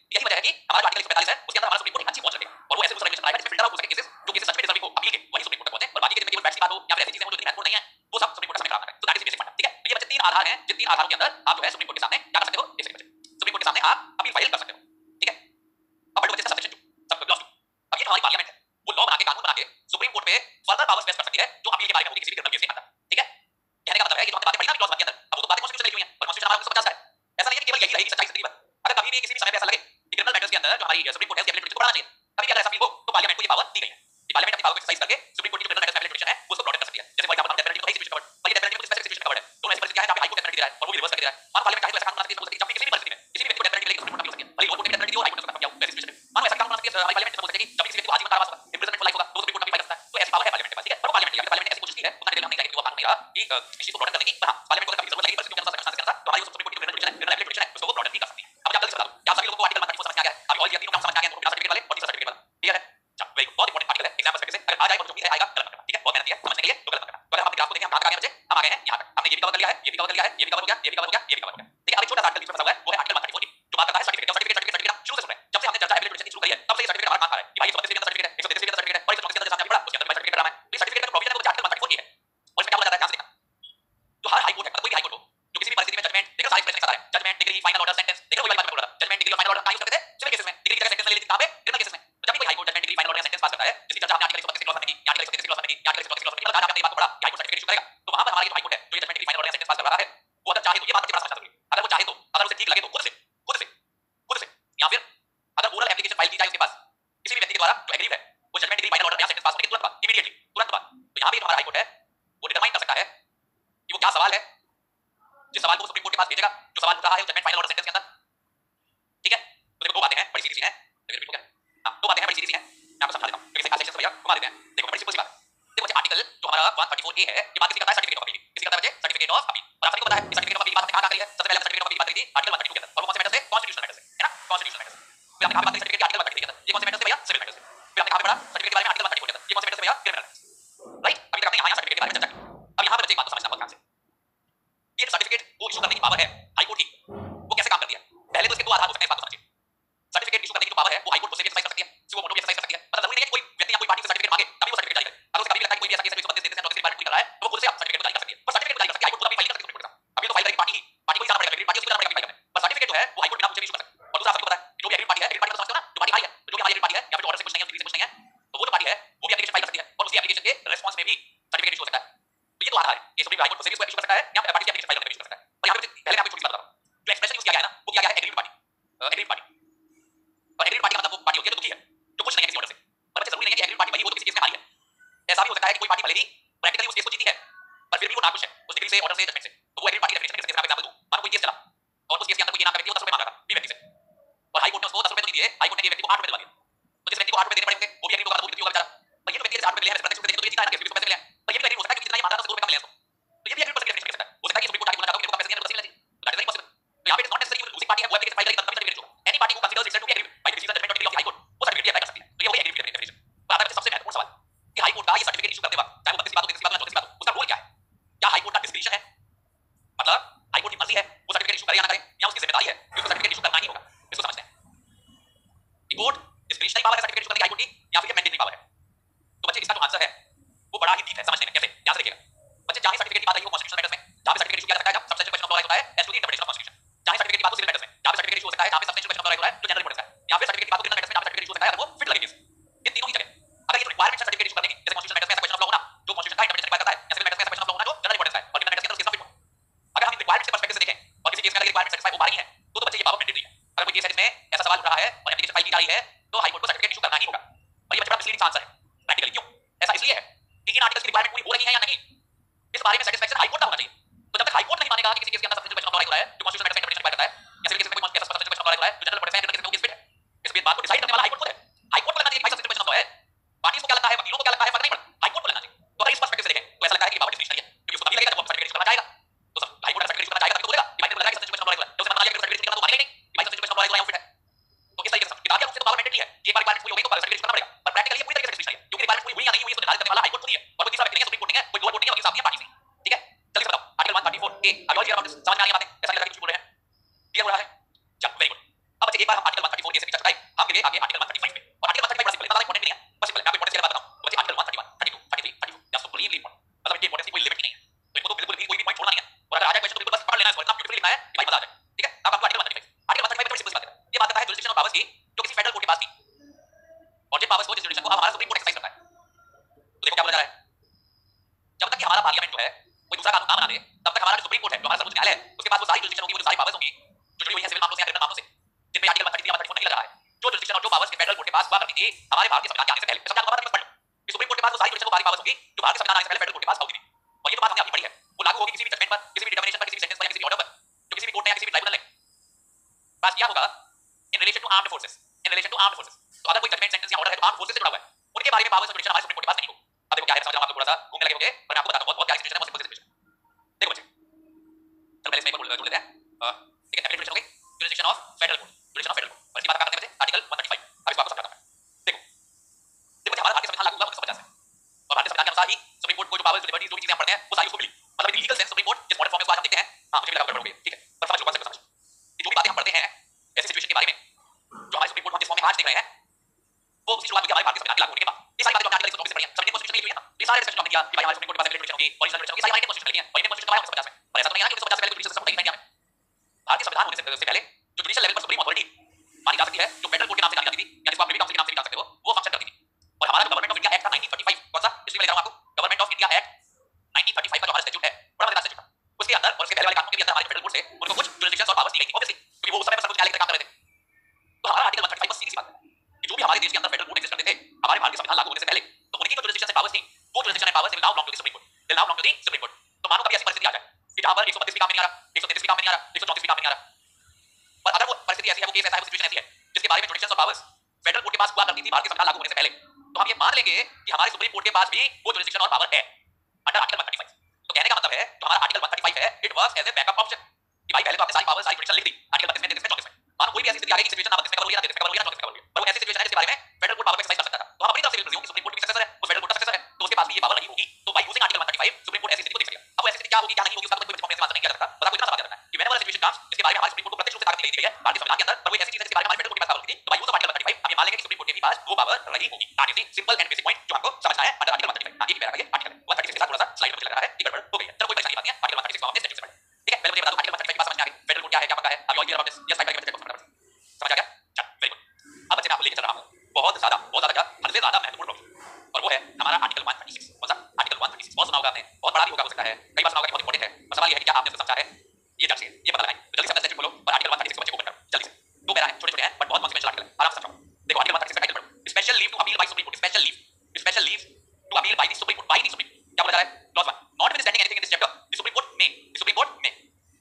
के अंदर आप जो है सुप्रीम कोर्ट के सामने क्या कर सकते हो, एक सेकंड बच्चे, सुप्रीम कोर्ट के सामने आप अपील फाइल कर सकते हो, ठीक है। अब बढ़ो बच्चे subsection two, sub clause two. अब ये हमारी पार्लियामेंट है, वो लॉ बना के, कानून बना के सुप्रीम कोर्ट पे फर्दर पावर्स वेस्ट कर सकती है जो अपील के बारे में होगी किसी भी क्रिमिनल केस के अंदर, ठीक है। कहने का मतलब है ये जो हमने बातें पढ़ी ना क्लॉज वन के अंदर, अब वो तो बातें कॉन्स्टिट्यूशन में लिखी हुई हैं और कॉन्स्टिट्यूशन हमारा उन्नीस सौ पचास का है। ऐसा नहीं है कि केवल यही रहेगी सच्चाई जिंदगी भर। अगर कभी भी किसी भी समय पे ऐसा लगे कि क्रिमिनल मैटर्स के अंदर जो हमारी सुप्रीम कोर्ट है उसकी एबिलिटी को बढ़ाना चाहिए, कभी भी अगर ऐसा फील हो तो पार्लियामेंट को ये पावर दी गई है कि पार्लियामेंट अपनी पावर को एक्सरसाइज करके सुप्रीम कोर्ट की जो क्रिमिनल मैटर्स में एबिलिटी है वो उसको ब्रॉडन कर सकती है। जैसे फॉर एग्जांपल हम डेथ पेनल्टी को कई सिचुएशन कवर्ड, पर ये डेथ पेनल्टी को स्पेसिफिक सिचुएशन कवर्ड है, तो ऐसी परिस्थिति है जहां पे हाई कोर्ट डेथ पेनल्टी दे रहा है और वो भी रिवर्स करके दे रहा है। मान पार्लियामेंट चाहे तो ऐसा कानून बना सकती है जब भी किसी भी परिस्थिति में किसी भी व्यक्ति को डेथ पेनल्टी मिलेगी सुप्रीम कोर्ट हो सकती है, भले लोगों को डेथ पेनल्टी हो हाई कोर्ट हो सकता है, क्या ऐसी सिचुएशन मान ऐसा कानून बना सकती है हमारी पार्लियामेंट हो सकती है कि जब भी किसी व्यक्ति को आजीवन कारावास होगा, इम्प्रिजनमेंट फॉर लाइफ होगा, तो सुप्रीम कोर्ट अपील कर सकता है। तो ऐसी पावर है पार्लियामेंट के पास, ठीक है। पर पार्लियामेंट ने पार्लियामेंट ने ऐसी कोशिश की है, उतना डिटेल हम नहीं जाएंगे, वो कानून नहीं रहा कि इस चीज को ब्रॉडन करने की, पर हां पार्लियामेंट को कभी जरूरत लगेगी परिस्थितियों के अनुसार सर्कमस्टेंसेस के अनुसार तो हमारी सुप्रीम कोर्ट की क्रिमिनल पिटिशन है, क्रिमिनल पिटिशन है, उसको वो ब्रॉडन भी कर सकती है। अब आप जल्दी से बताओ क्या आप सभी लोगों को आर्टिकल वन थर्टी फोर समझ में आ गया है? अभी ऑल ये तीनों काम समझ में आ गए हैं, बिना सर्टिफिकेट वाले और तीसरा सर्टिफिकेट वाला, क्लियर है? चलो वेरी गुड, बहुत इंपॉर्टेंट आर्टिकल है एग्जाम पर्सपेक्टिव से, अगर आ जाए और जो भी है आएगा गलत मत करना, ठीक है। बहुत मेहनत है समझने के लिए तो गलत मत करना। तो अगर हम अपने ग्राफ को देखें हम कहां तक आ गए बच्चे, हम आ गए हैं यहां तक, हमने ये भी कवर कर लिया है, ये भी कवर कर लिया है, ये भी कवर हो गया, ये भी कवर हो गया, ये भी कवर हो गया, ठीक है। अब एक छोटा सा आर्टिकल बीच में फंसा हुआ है, वो है आर्टिकल वन थर्टी फोर की, जो बात करता है सर्टिफिकेट सर्टिफिकेट सर्टिफिकेट सर्टिफिकेट शुरू से सुन रहे हैं, जब से हमने चर्चा एबिलिटी की शुरू करी है तब से ये सर्टिफिकेट हमारा काम आ रहा है कि भाई एक सौ बत्तीस के अंदर सर्टिफिकेट है, एक सौ तैंतीस के अंदर सर्टिफिकेट है और एक सौ चौंतीस के अंदर जैसा हमने पढ़ा उसके अंदर भी सर्टिफिकेट नाम है। तो सर्टिफिकेट का प्रोविजन है वो आर्टिकल वन थर्टी फोर की है और इसमें क्या बोला जाता है ध्यान से देखना। जो हर हाई कोर्ट है, मतलब कोई भी हाई कोर्ट हो, जो किसी भी परिस्थिति में जजमेंट देखो सारे एक्सप्रेशन आता है, judgment decree final order sentence देखो वही बात मैं बोल रहा था, जजमेंट डिग्री फाइनल ऑर्डर कहां यूज करते थे सिविल केसेस में, डिग्री की जगह सेंटेंस ले लेते कहां पे क्रिमिनल केसेस में। तो जब भी कोई high court judgment decree final order sentence pass करता है जिसकी चर्चा हमने आर्टिकल एक सौ बत्तीस क्लॉज में की, आर्टिकल एक सौ तैंतीस क्लॉज में की, आर्टिकल एक सौ चौंतीस क्लॉज में की, मतलब आज आपने ये बात को पढ़ा कि हाई कोर्ट सर्टिफिकेट इशू करेगा, तो वहां पर हमारा जो हाई कोर्ट है जो ये judgment decree final order sentence pass कर रहा है वो अगर चाहे तो ये बात बड़ा समझना जरूरी है, अगर वो चाहे तो अगर उसे ठीक लगे तो खुद से खुद से खुद से या फिर अगर ओरल एप्लीकेशन फाइल की जाए उसके पास किसी भी व्यक्ति के द्वारा जो एग्रीव है वो जजमेंट डिग्री फाइनल ऑर्डर या सेंटेंस पास होने के तुरंत बाद इमीडिएटली तुरंत बाद, तो यहां पे जो हमारा हाई कोर्ट है वो डिटरमाइन कर सकता है कि वो क्या सवाल है जिस सवाल को सुप्रीम कोर्ट के पास भेजेगा, जो सवाल पूछ रहा है जजमेंट फाइनल ऑर्डर सेंटेंस के अंदर, ठीक है। तो देखो दो बातें हैं बड़ी सीधी सी हैं, देखो रिपीट हो गया, हां दो बातें हैं बड़ी सीधी सी हैं, मैं आपको समझा देता हूं क्योंकि सेक्शन से भैया घुमा देते हैं। देखो बड़ी सिंपल सी बात है, देखो बच्चे आर्टिकल जो हमारा वन थर्टी फोर ए है ये बात किसी करता है सर्टिफिकेट ऑफ अपील, किसी करता है बच्चे सर्टिफिकेट ऑफ अपील, और आप सभी को पता है इस सर्टिफिकेट ऑफ अपील बात हमने कहां कहा करी है, सबसे पहले सर्टिफिकेट ऑफ अपील बात करी थी आर्टिकल वन थर्टी टू के अंदर और वो कौन से मैटर से कॉन्स्टिट्यूशनल मैटर से, है ना, कॉन्स्टिट्यूशनल मैटर से। फिर आपने कहा बात करी सर्टिफिकेट के आर्टिकल वन थर्टी के अंदर, ये कौन से मैटर से भैया सिविल मैटर से। फिर आपने कहा पढ़ा सर्टिफिकेट के बारे में आर्टिकल वन थर्टी फोर के अंदर, ये कौन से मैटर से भैया क्रिमिनल मैटर से, राइट। अभी तक हमने यहां सर्टिफिकेट के बारे में चर्चा की। अब यहां पर बच्चे एक बात को समझना बहुत ध्यान से, ये सर्टिफिकेट वो इशू करने की पावर है हाई कोर्ट की, वो कैसे काम करती है पहले तो इसके दो आधार हो सकते हैं, इस बात को समझिए। सर्टिफिकेट इशू करने की जो पावर है वो हाई कोर्ट को से भी एक्सरसाइज कर सकती है, सिर्फ वो मोटो भी एक्सरसाइज कर सकती है, मतलब जरूरी नहीं है कि कोई व्यक्ति या कोई पार्टी से सर्टिफिकेट मांगे तभी वो सर्टिफिकेट जारी करे। अगर उसे कभी भी लगता है कोई भी ऐसा केस है जो बत्तीस देते हैं नौकरी रिक्वायरमेंट पूरी कर रहा है तो वो खुद से आप सर्टिफिकेट को जारी कर सकती है, पर सर्टिफिकेट को जारी कर सकती है हाई कोर्ट पूरा भी फाइल कर सकती है सुप्रीम कोर्ट का। अभी तो फाइल करेगी पार्टी ही, पार्टी को ही जाना पड़ेगा, पार्टी उसको जाना पड़ेगा फाइल करने, पर सर्टिफिकेट जो है वो हाई कोर्ट बिना पूछे भी इशू कर सकता है। और दूसरा आपको पता है जो भी एग्रीड पार्टी है, एग्रीड पार्टी तो समझते हो ना, जो पार्टी हाई है, तो जो भी हमारी एग्रीड पार्टी है या फिर ऑर्डर से कुछ नहीं है, डिग्री से कुछ नहीं है, तो वो जो पार्टी है वो भी एप्लीकेशन फाइल कर सकती है और उसी एप्लीकेशन के रिस्पांस में भी सर्टिफिकेट इशू हो सकता है। तो ये तो आधार है, ये सुप्रीम हाई कोर्ट को से भी इशू कर सकता है या पार्टी की एप्लीकेशन फाइल करके इशू कर सकता है। और यहां पे पहले मैं आपको छोटी सी बात बताऊं, जो एक्सप्रेशन यूज किया गया है ना वो किया गया है एग्रीड पार्टी, एग्रीड पार्टी, और एग्रीड पार्टी का मतलब वो पार्टी होती है जो दुखी है, जो कुछ नहीं है किसी ऑर्डर से। पर बच्चे जरूरी नहीं है कि एग्रीड पार्टी वही हो तो किसी केस में हारी है, ऐसा भी हो सकता है कि कोई पार्टी भले ही प्रैक्टिकली उस केस को जीती है पर फिर भी वो नाखुश है उस डिग्री से, ऑर्डर से, जजमेंट से, तो वो एग्रीड पार्टी डेफिनेशन के केस में एग्जांपल दूं, मानो कोई केस चला और उस केस के अंदर कोई ये नाम का व्यक्ति वो दस रुपए मांग रहा था बी व्यक्ति से और हाई कोर्ट ने उसको दस रुपए तो नहीं दिए, हाई कोर्ट ने ये व्यक्ति को आठ रुपए दिलवा दिए, तो जिस व्यक्ति को आठ रुपए देने पड़ेंगे वो भी एग्री होगा तो वो भी होगा बेचारा। पर ये जो व्यक्ति ने आठ रुपए मिले हैं प्रत्यक्ष रूप से देने तो ये जीता है ना, केस भी उसको पैसे मिले हैं, पर ये भी एग्री हो सकता है कि जितना ये मांग रहा था उससे दो रुपए कम मिले हैं उसको, तो ये भी एग्री परसेंट डेफिनेशन हो सकता है। हो सकता है कि सुप्रीम कोर्ट आके बोलना चाहता हूं कि मेरे को पैसे देने तो पैसे मिले नहीं, तो दैट इज इम्पॉसिबल। तो यहां पे इट इज नॉट नेसेसरी कि लूजिंग पार्टी है वो एप्लीकेशन फाइल करेगी तब भी सर्टिफिकेट होगा, any party who considers itself to be aggrieved by the decision judgment of high court वो सर्टिफिकेट अप्लाई कर सकती है। तो ये वही एग्री डेफिनेशन। अब आता है सबसे महत्वपूर्ण सवाल कि हाई कोर्ट का ये सर्टिफिकेट इशू करते वक्त चाहे वो बत्तीस बात हो, तीस बात हो, चौतीस बात हो, उसका रोल क्या है? क्या हाई कोर्ट का डिस्क्रिशन है, मतलब हाई कोर्ट की मर्जी है वो सर्टिफिकेट इशू करे या ना करे, या उसकी जिम्मेदारी है कि उसको सर्टिफिकेट इशू करना ही होगा? इसको समझते हैं कि कोर्ट डिस्क्रिशनरी पावर है सर्टिफिकेट इशू करने की हाई कोर्ट की या फिर मैंडेटरी पावर है। तो बच्चे इसका जो आंसर है वो बड़ा ही डीप है, समझने में कैसे, ध्यान से देखिएगा बच्चे। जहां सर्टिफिकेट की बात आई वो कॉन्स्टिट्यूशनल मैटर्स में जहां पे सर्टिफिकेट इशू किया जा सकता है जब सबस्टेंशियल क्वेश्चन ऑफ लॉ होता है as to the interpretation of constitution, जहां सर्टिफिकेट की बात सिविल मैटर्स में जहां पे सर्टिफिकेट इशू हो सकता है, जहां पे सबस्टेंशियल क्वेश्चन ऑफ लॉ होता है जो जनरल इंपॉर्टेंस है, यहां पे सर्टिफिकेट की बात क्रिमिनल मैटर्स में जहां सर्टिफिकेट इशू हो सकता है अगर वो फिट लगे केस, इन तीनों ही जगह अगर ये रिक्वायरमेंट है सर्टिफिकेट इशू करने की, जैसे कॉन्स्टिट्यूशनल मैटर्स में ऐसा क्वेश्चन ऑफ लॉ होना जो कॉन्स्टिट्यूशन का इंटरप्रिटेशन रिक्वायर करता है, या सिविल मैटर्स में ऐसा क्वेश्चन ऑफ लॉ होना जो जनरल इंपॉर्टेंस है, और क्रिमिनल मैटर्स के अंदर केस ना फिट हो। अगर हम इन रिक्वायरमेंट के पर्सपेक्टिव से देखें और किसी केस में अगर रिक्वायरमेंट सेटिस्फाई हो पा रही है तो तो बच्चे ये पावर मैंडेटरी है। अगर कोई केस है जिसमें ऐसा सवाल उठ रहा है और एप्लीकेशन फाइल की जा रही है तो हाई कोर्ट को सर्टिफिकेट इशू करना ही होगा। और ये बच्चे बड़ा मिसलीडिंग आंसर है प्रैक्टिकली, क्यों ऐसा? इसलिए है कि इन आर्टिकल्स की रिक्वायरमेंट पूरी हो रही है या नहीं, इस बारे में सैटिस्फैक्शन हाई कोर्ट का होना चाहिए। तो जब तक हाई कोर्ट नहीं मानेगा कि किसी केस के अंदर सबस्टेंशियल क्वेश्चन ऑफ लॉ हो रहा है जो कॉन्स्टिट्यूशनल मैटर्स में इंटरप्रिटेशन रिक्वायर करता है, या सिविल केस में कोई case substantial question of law हो रहा है जो जनरल इंपॉर्टेंस है, जनरल केस में केस फिट है, इस बात को डिसाइड करने वाला हाई कोर्ट खुद है। हाई कोर्ट को लगना चाहिए कि भाई सबस्टेंशियल क्वेश्चन ऑफ लॉ है, पार्टीज को क्या लगता है, वकीलों को क्या लगता है, फर्क नहीं पड़ता, हाई कोर्ट को लगना चाहिए। तो अगर इस पर्सपेक्टिव से देखें तो ऐसा लगता है कि पावर डिस्क्रिशनरी है, क्योंकि उसको तभी लगेगा जब वो सर्टिफिकेट इशू करना चाहेगा, तो सब हाई कोर्ट सर्टिफिकेट इशू करना चाहेगा तभी तो बोलेगा कि भाई तेरे को लग रहा है कि सबस्टेंशियल क्वेश्चन ऑफ लॉ है, जब उसे मना लिया कि सर्टिफिकेट करना तो मानेगा नहीं कि भाई सबस्टेंशियल क्वेश्चन ऑफ लॉ है फिट है। तो इस तरीके से किताब के रूप से तो पावर मैंडेटरी है कि एक बार रिक्वायरमेंट पूरी हो गई तो सर्टिफिकेट इशू करना पड़ेगा, पर प्रैक्टिकली ये पूरी तरीके से डिस्क्रिशनरी है क्योंकि रिक्वायरमेंट पूरी हुई या नहीं हुई इसको निर्धारित करने वाला हाई कोर्ट खुद ही है, और कोई तीसरा व्यक्ति नहीं है, सुप्रीम कोर्ट नहीं है, कोई लोअर कोर्ट नहीं है, वकील साहब नहीं है, पार्टी से, ठीक है। जल्दी से बताओ article one thirty four A, अभी और क्लियर अबाउट दिस, समझ में आ रही है बातें? ऐसा नहीं लग रहा है कि कुछ बोल रहे हैं, कि हमारे भारतीय संविधान के आने से पहले संविधान को पढ़ लो कि सुप्रीम कोर्ट के पास वो सारी जुडिशल वो पावर्स होंगी जो भारतीय संविधान आने से पहले फेडरल कोर्ट के पास होगी नहीं, और ये तो बात हमने अपनी पढ़ी है। वो लागू होगी किसी भी जजमेंट पर, किसी भी डिटरमिनेशन पर, किसी भी सेंटेंस पर या किसी भी ऑर्डर पर जो किसी भी कोर्ट ने या किसी भी ट्राइब्यूनल ने पास किया होगा in relation to armed forces, in relation to armed forces. तो अगर कोई जजमेंट सेंटेंस या ऑर्डर है तो आर्म्ड फोर्सेस से जुड़ा हुआ है, उनके बारे में पावर्स और जुडिशल हमारे सुप्रीम कोर्ट के पास नहीं हो। अब देखो क्या है, समझ आप लोग थोड़ा सा घूमने लगे होंगे पर मैं आपको बताता हूं बहुत बहुत क्या सिचुएशन है, बहुत सिंपल सिचुएशन। देखो बच्चे चलो पहले इसमें एक बार जोड़ लेते हैं, ठीक है, एप्लीकेशन हो गई jurisdiction of federal court, jurisdiction of federal court, और इसकी बात करते हैं बच्चे आर्टिकल एक सौ पैंतीस। अब इसको आपको समझाता हूं। देखो देखो हमारा भारतीय संविधान लागू हुआ उन्नीस सौ पचास में, और भारतीय संविधान के अनुसार ही सुप्रीम कोर्ट को जो पावर्स, लिबर्टीज, जो भी चीजें हम पढ़ते हैं वो सारी उसको मिली। मतलब लीगल सेंस सुप्रीम कोर्ट जिस मॉडर्न फॉर्म में उसको आज हम देखते हैं, हां मुझे भी लगा गड़बड़ हो गई, ठीक है, पर समझ लो बात समझ कि जो भी बातें हम पढ़ते हैं ऐसी सिचुएशन के बारे में जो हमारे सुप्रीम कोर्ट हम जिस फॉर्म में आज देख रहे हैं वो उसकी शुरुआत हुई हमारे भारतीय संविधान लागू होने के बाद। ये सारी बातें जो हमने आर्टिकल एक सौ चौबीस से पढ़ी हैं, सब इंडियन कॉन्स्टिट्यूशन में लिखी हुई है ना, ये सारे डिस्कशन हमने किया कि भाई हमारे सुप्रीम कोर्ट के पास एप्लीकेशन होगी, ओरिजिनल कॉन्स्टिट्यूशन होगी, सारी इंडियन कॉन्स्टिट्यूशन में लिखी है, और इंडियन कॉन्स्टिट्यूशन लगाया उन्नीस सौ पचास में। पर ऐसा तो नहीं है ना कि उन्नीस सौ पचास से पहले जुडिशल सिस्टम होता ही नहीं इंडिया में। भारतीय संविधान होने से पहले जो जुडिशल लेवल पर सुप्रीम अथॉरिटी मानी जा सकती है, जो फेडरल कोर्ट के नाम से जानी जाती थी या जिसको आप प्रिवी काउंसिल के नाम से भी जान सकते हो, वो फंक्शन करती थी। और हमारा जो गवर्नमेंट ऑफ इंडिया एक्ट था नाइनटीन थर्टी फाइव, कौन सा हिस्ट्री में ले रहा हूं आपको, Government of India Act nineteen thirty five का जो हमारा स्टैट्यूट है, बड़ा मजेदार स्टैट्यूट है। उसके अंदर और उसके पहले वाले कानून के भी अंदर हमारे फेडरल कोर्ट से उनको कुछ जुरिसडिक्शंस और पावर्स दी गई थी ऑब्वियसली, क्योंकि वो उस समय पर सर्वोच्च न्यायालय के काम कर रहे थे। तो हमारा आर्टिकल एक सौ पैंतीस बस सीधी सी बात है कि जो भी हमारे देश के अंदर फेडरल कोर्ट एग्जिस्ट करते थे हमारे भारतीय संविधान लागू होने से पहले, तो उनकी जो जुरिसडिक्शंस एंड पावर्स थी वो jurisdiction and powers will now belong to the supreme court, will now belong to the supreme court. तो मानो कभी ऐसी परिस्थिति आ जाए कि जहां पर एक सौ बत्तीस भी काम में नहीं आ रहा, एक सौ तैंतीस भी काम में नहीं आ रहा, एक सौ चौंतीस भी काम में नहीं आ रहा, पर अगर वो परिस्थिति ऐसी है, वो केस ऐसा है, वो सिचुएशन ऐसी है जिसके बारे में जुडिशल और पावर्स फेडरल कोर्ट के पास हुआ करती थी भारतीय संविधान लागू होने से पहले, तो हम ये मान लेंगे कि हमारे सुप्रीम कोर्ट के पास भी वो जुरिसडिक्शन और पावर है अंडर आर्टिकल एक सौ पैंतीस। तो कहने का मतलब है जो हमारा आर्टिकल एक सौ पैंतीस है it works as a backup option कि भाई पहले तो आपने सारी पावर्स सारी जुडिशल लिख दी आर्टिकल बत्तीस में, तैंतीस में, चौंतीस में, मानो कोई भी ऐसी स्थिति आ गई कि सिचुएशन ना बत्तीस में कवर हो गया, तैंतीस में कवर हो गया, चौंतीस में कवर हो गया, पर वो ऐसी सिचुएशन है जिसके बारे में फेडरल कोर्ट पावर एक्सरसाइज कर सकता था। तो हम अपनी तरफ से प्रिज्यूम कि सुप्रीम कोर्ट की सक्सेसर है, वो फेडरल कोर्ट का सक्सेसर है, तो उसके पास भी ये पावर नहीं होगी। तो बाय यूजिंग आर्टिकल एक सौ पैंतीस सुप्रीम कोर्ट ऐसी स्थिति को देख सकेगा। अब वो ऐसी स्थिति क्या होगी क्या नहीं होगी उसका कोई कॉम्प्रिहेंसिव आंसर नहीं किया जा सकता, बस आपको इतना समझ रखना है कि व्हेनेवर सिचुएशन कम्स जिसके बारे में हमारे सुप्रीम कोर्ट को प्रत्यक्ष रूप से ताकत दी गई है भारतीय संविधान के अंदर, पर वो ऐसी चीज है जिसके बारे में हमारे फेडरल कोर्ट के पास पावर थी, तो बाय यूज ऑफ आर्टिकल एक सौ पैंतीस हम ये मान लेंगे कि सुप्रीम कोर्ट के भी पास वो पावर रही होगी। That is the simple and basic point जो हमको समझना है अंडर आर्टिकल एक सौ पैंतीस। हां ये मेरा ये आर्टिकल एक सौ पैंतीस के साथ थोड़ा सा स्लाइड में मुझे लग रहा है कि गड़बड़ हो गई है, चलो कोई परेशानी बात नहीं है, आर्टिकल एक सौ पैंतीस को हमने स्टेप से पढ़ा, ठीक है। पहले मुझे बता दो आर्टिकल एक सौ पैंतीस की बात समझ में आ गई, फेडरल कोर्ट क्या है, क्या पक्का है, अब you all clear about this, yes five करेंगे बच्चे को समझ समझ आ गया, चल वेरी गुड। अब बच्चे मैं आपको लेके चल रहा हूं बहुत ज्यादा बहुत ज्यादा क्या हद से ज्यादा महत्वपूर्ण टॉपिक, और वो है हमारा आर्टिकल एक सौ छत्तीस। कौन सा आर्टिकल एक सौ छत्तीस? बहुत सुना होगा आपने, बहुत बड़ा भी होगा हो सकता है, कई बार सुना होगा कि बहुत इंपॉर्टेंट है, और सवाल ये है कि क्या आपने उसको समझा है, ये जल्दी से ये पता लगाएं, जल्दी से अपना स्टेटमेंट बोलो और आर्टिकल एक सौ छत्तीस को बच्चे को ओपन करो जल्दी से। दो पैरा है, छोटे छोटे हैं बट बहुत कॉन्सिक्वेंशियल आर्टिकल है, आराम से समझो। देखो आर्टिकल एक सौ छत्तीस का टाइटल पढ़ो, special leave to appeal by supreme court, special leave, special leave to appeal by the supreme court, by the supreme. क्या बोला जा रहा है? Clause one, notwithstanding anything in this chapter the supreme court may, the supreme court may,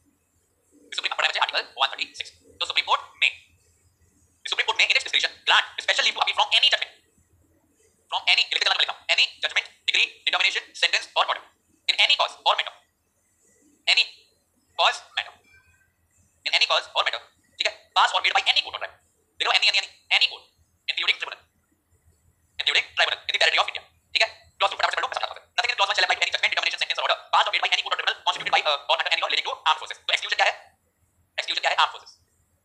the supreme पढ़ा बच्चे article एक सौ छत्तीस, तो supreme court may, the supreme court may in its discretion grant special leave to appeal from any judgement, from any लिखते चलना लिखा any judgment, decree, determination, sentence और ऑर्डर इन एनी कॉज और matter, any cause matter, in any cause और matter, ठीक है, pass और made by any court of, देखो any any any any court including tribunal, including tribunal in the territory of India, ठीक है। Clause to फटाफट से पढ़ो, समझ आता है। Nothing in clause one shall apply to any judgment, determination, sentence और ऑर्डर पास और made by any court of tribunal constituted by और under any law relating to armed forces. तो एक्सक्लूजन क्या है? एक्सक्लूजन क्या है? Armed forces.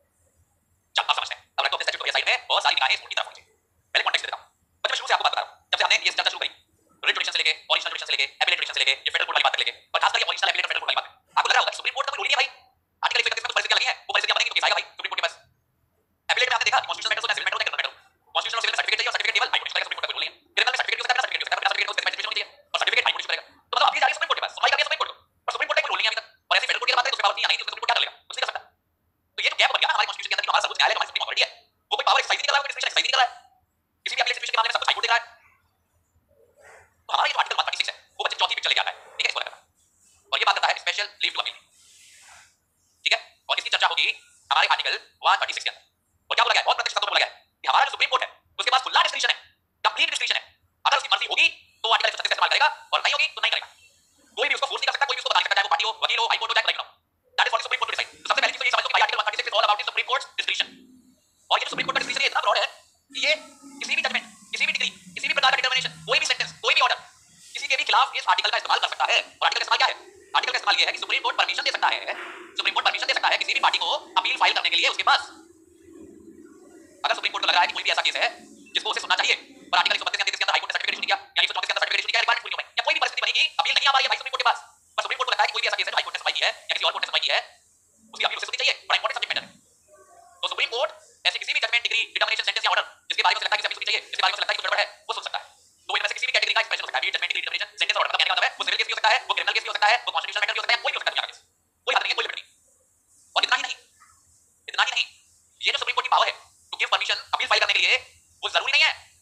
चल अब समझते हैं, अब रखो अपने स्टैट्यूट को साइड में, बहुत सारी निगाहें इसकी तरफ होनी चाहिए। पहले कॉन्टेक्स्ट देता हूं बच्चे, मैं शुरू से आपको बात बता रहा हूं, जब से हमने ये चर्चा शुरू करी रिट जुडिक्शन से लेके ओरिजिनल जुडिक्शन से लेके एपिलेट जुडिक्शन से लेके ये फेडरल कोर्ट वाली बात तक लेके, और खास करके ओरिजिनल एपिलेट फेडरल कोर्ट वाली बात, आपको लग रहा होगा सुप्रीम कोर्ट का कोई रूल नहीं है भाई, आर्टिकल एक सौ इकतीस में तो परिस्थितियां लगी है, वो परिस्थितियां बनेंगी तो केस आएगा भाई सुप्रीम कोर्ट के पास। एपिलेट में आपने देखा कॉन्स्टिट्यूशनल मैटर्स में सिविल मैटर में मैटर, कॉन्स्टिट्यूशनल सिविल में सर्टिफिकेट चाहिए और सर्टिफिकेट केवल हाई कोर्ट का सुप्रीम कोर्ट का कोई रूल नहीं है। क्रिमिनल में सर्टिफिकेट हो सकता है, सर्टिफिकेट हो सकता है, सर्टिफिकेट को स्पेसिफिकेशन होती है और सर्टिफिकेट हाई कोर्ट इशू करेगा। तो मतलब अभी जा रही है सुप्रीम कोर्ट के पास, सुनवाई करनी है सुप्रीम कोर्ट को, और सुप्रीम कोर्ट का कोई रूल नहीं है अभी तक, और ऐसे फेडरल कोर्ट की बात है तो उसके पावर नहीं है, नहीं तो सुप्रीम कोर्ट क्या कर लेगा, कुछ नहीं कर सकता। तो ये जो गैप बन गया ना हमारे कॉन्स्टिट्यूशन के अंदर कि हमारा सर्वोच्च न्यायालय हमारी सुप्रीम अथॉरिटी है, वो कोई पावर एक्सरसाइज नहीं कर रहा है, कोई डिस्क्रिप्शन एक्सरसाइज नहीं कर रहा है, किसी भी अपील सिचुएशन के मामले में सब कुछ हाई कोर्ट देख रहा है। तो हमारा ये जो आर्टिकल एक सौ छत्तीस है वो बच्चे चौथी पिक्चर लेके आता है, ठीक है, इसको रखना, और ये बात करता है स्पेशल लीव टू अपील, ठीक है, और इसकी चर्चा होगी हमारे आर्टिकल एक सौ छत्तीस के अंदर। और क्या बोला गया है? बहुत प्रत्यक्ष शब्दों में बोला गया है कि हमारा जो सुप्रीम कोर्ट है उसके पास खुला डिस्क्रिप्शन है, कंप्लीट डिस्क्रिप्शन है, अगर उसकी मर्जी होगी तो आर्टिकल एक सौ छत्तीस इस्तेमाल करेगा और नहीं होगी तो नहीं करेगा। कोई भी उसको फोर्स नहीं कर सकता, कोई भी उसको बता नहीं सकता, चाहे वो पार्टी हो, वकील हो, हाई कोर्ट हो, चाहे कोई हो, that is for supreme court to decide. तो सबसे पहली चीज तो ये समझ लो कि आर्टिकल एक सौ छत्तीस is all about the supreme court's description, और ये जो सुप्रीम कोर्ट का डिस्क्रिप्शन है इतना ब्रॉड है कि ये किसी भी जजमेंट, किसी भी डिग्री, किसी भी प्रकार का डिटरमिनेशन, कोई भी सेंटेंस, कोई भी ऑर्डर किसी के भी खिलाफ इस आर्टिकल का इस्तेमाल कर सकता है। और आर्टिकल का इस्तेमाल क्या है? आर्टिकल का इस्तेमाल ये है कि सुप्रीम कोर्ट परमिशन दे सकता है, सुप्रीम कोर्ट परमिशन दे सकता है किसी भी पार्टी को अपील फाइल करने के लिए उसके पास, अगर सुप्रीम कोर्ट को लग रहा है कि कोई भी ऐसा केस है जिसको उसे सुनना चाहिए, और आर्टिकल एक सौ बत्तीस के अंदर हाई कोर्ट ने सर्टिफिकेट इशू किया या एक सौ चौंतीस के अंदर सर्टिफिकेट इशू किया, रिक्वायरमेंट पूरी हो गई, या कोई भी परिस्थिति बनेगी अपील नहीं आ रही है भाई सुप्रीम कोर्ट के पास, पर सुप्रीम कोर्ट को लगता है कि कोई भी ऐसा केस है जो हाई कोर्ट ने सुनवाई की है या किसी और कोर्ट ने सुनवाई की है, उसकी अपील उसे सुननी चाहिए, बड़ा इंपॉर्टेंट सब्जेक्ट मैटर है। तो सुप्रीम कोर्ट ऐसे किसी भी जजमेंट, डिग्री, डिटरमिनेशन, सेंटेंस या ऑर्डर जिसके बारे में लगता है कि अपील सुननी चाहिए, जिसके बारे में लगता है कि गड़बड़ है, वो सुन सकता है। तो इनमें से किसी भी कैटेगरी का एक्सप्रेशन हो सकता है, जजमेंट, डिग्री, डिटरमिनेशन, सेंटेंस और ऑर्डर का कहने का मतलब है वो सिविल केस भी हो सकता है, वो क्रिमिनल केस भी हो सकता है, वो कॉन्स्टिट्यूशनल मैटर भी हो सकता है, कोई भी हो सकता है दुनिया का केस, कोई हद नहीं है, कोई लिमिट नहीं। और इतना ही नहीं, इतना ही नहीं, ये जो सुप्रीम कोर्ट की पावर है to give permission appeal file करने के लिए, वो जरूरी नहीं है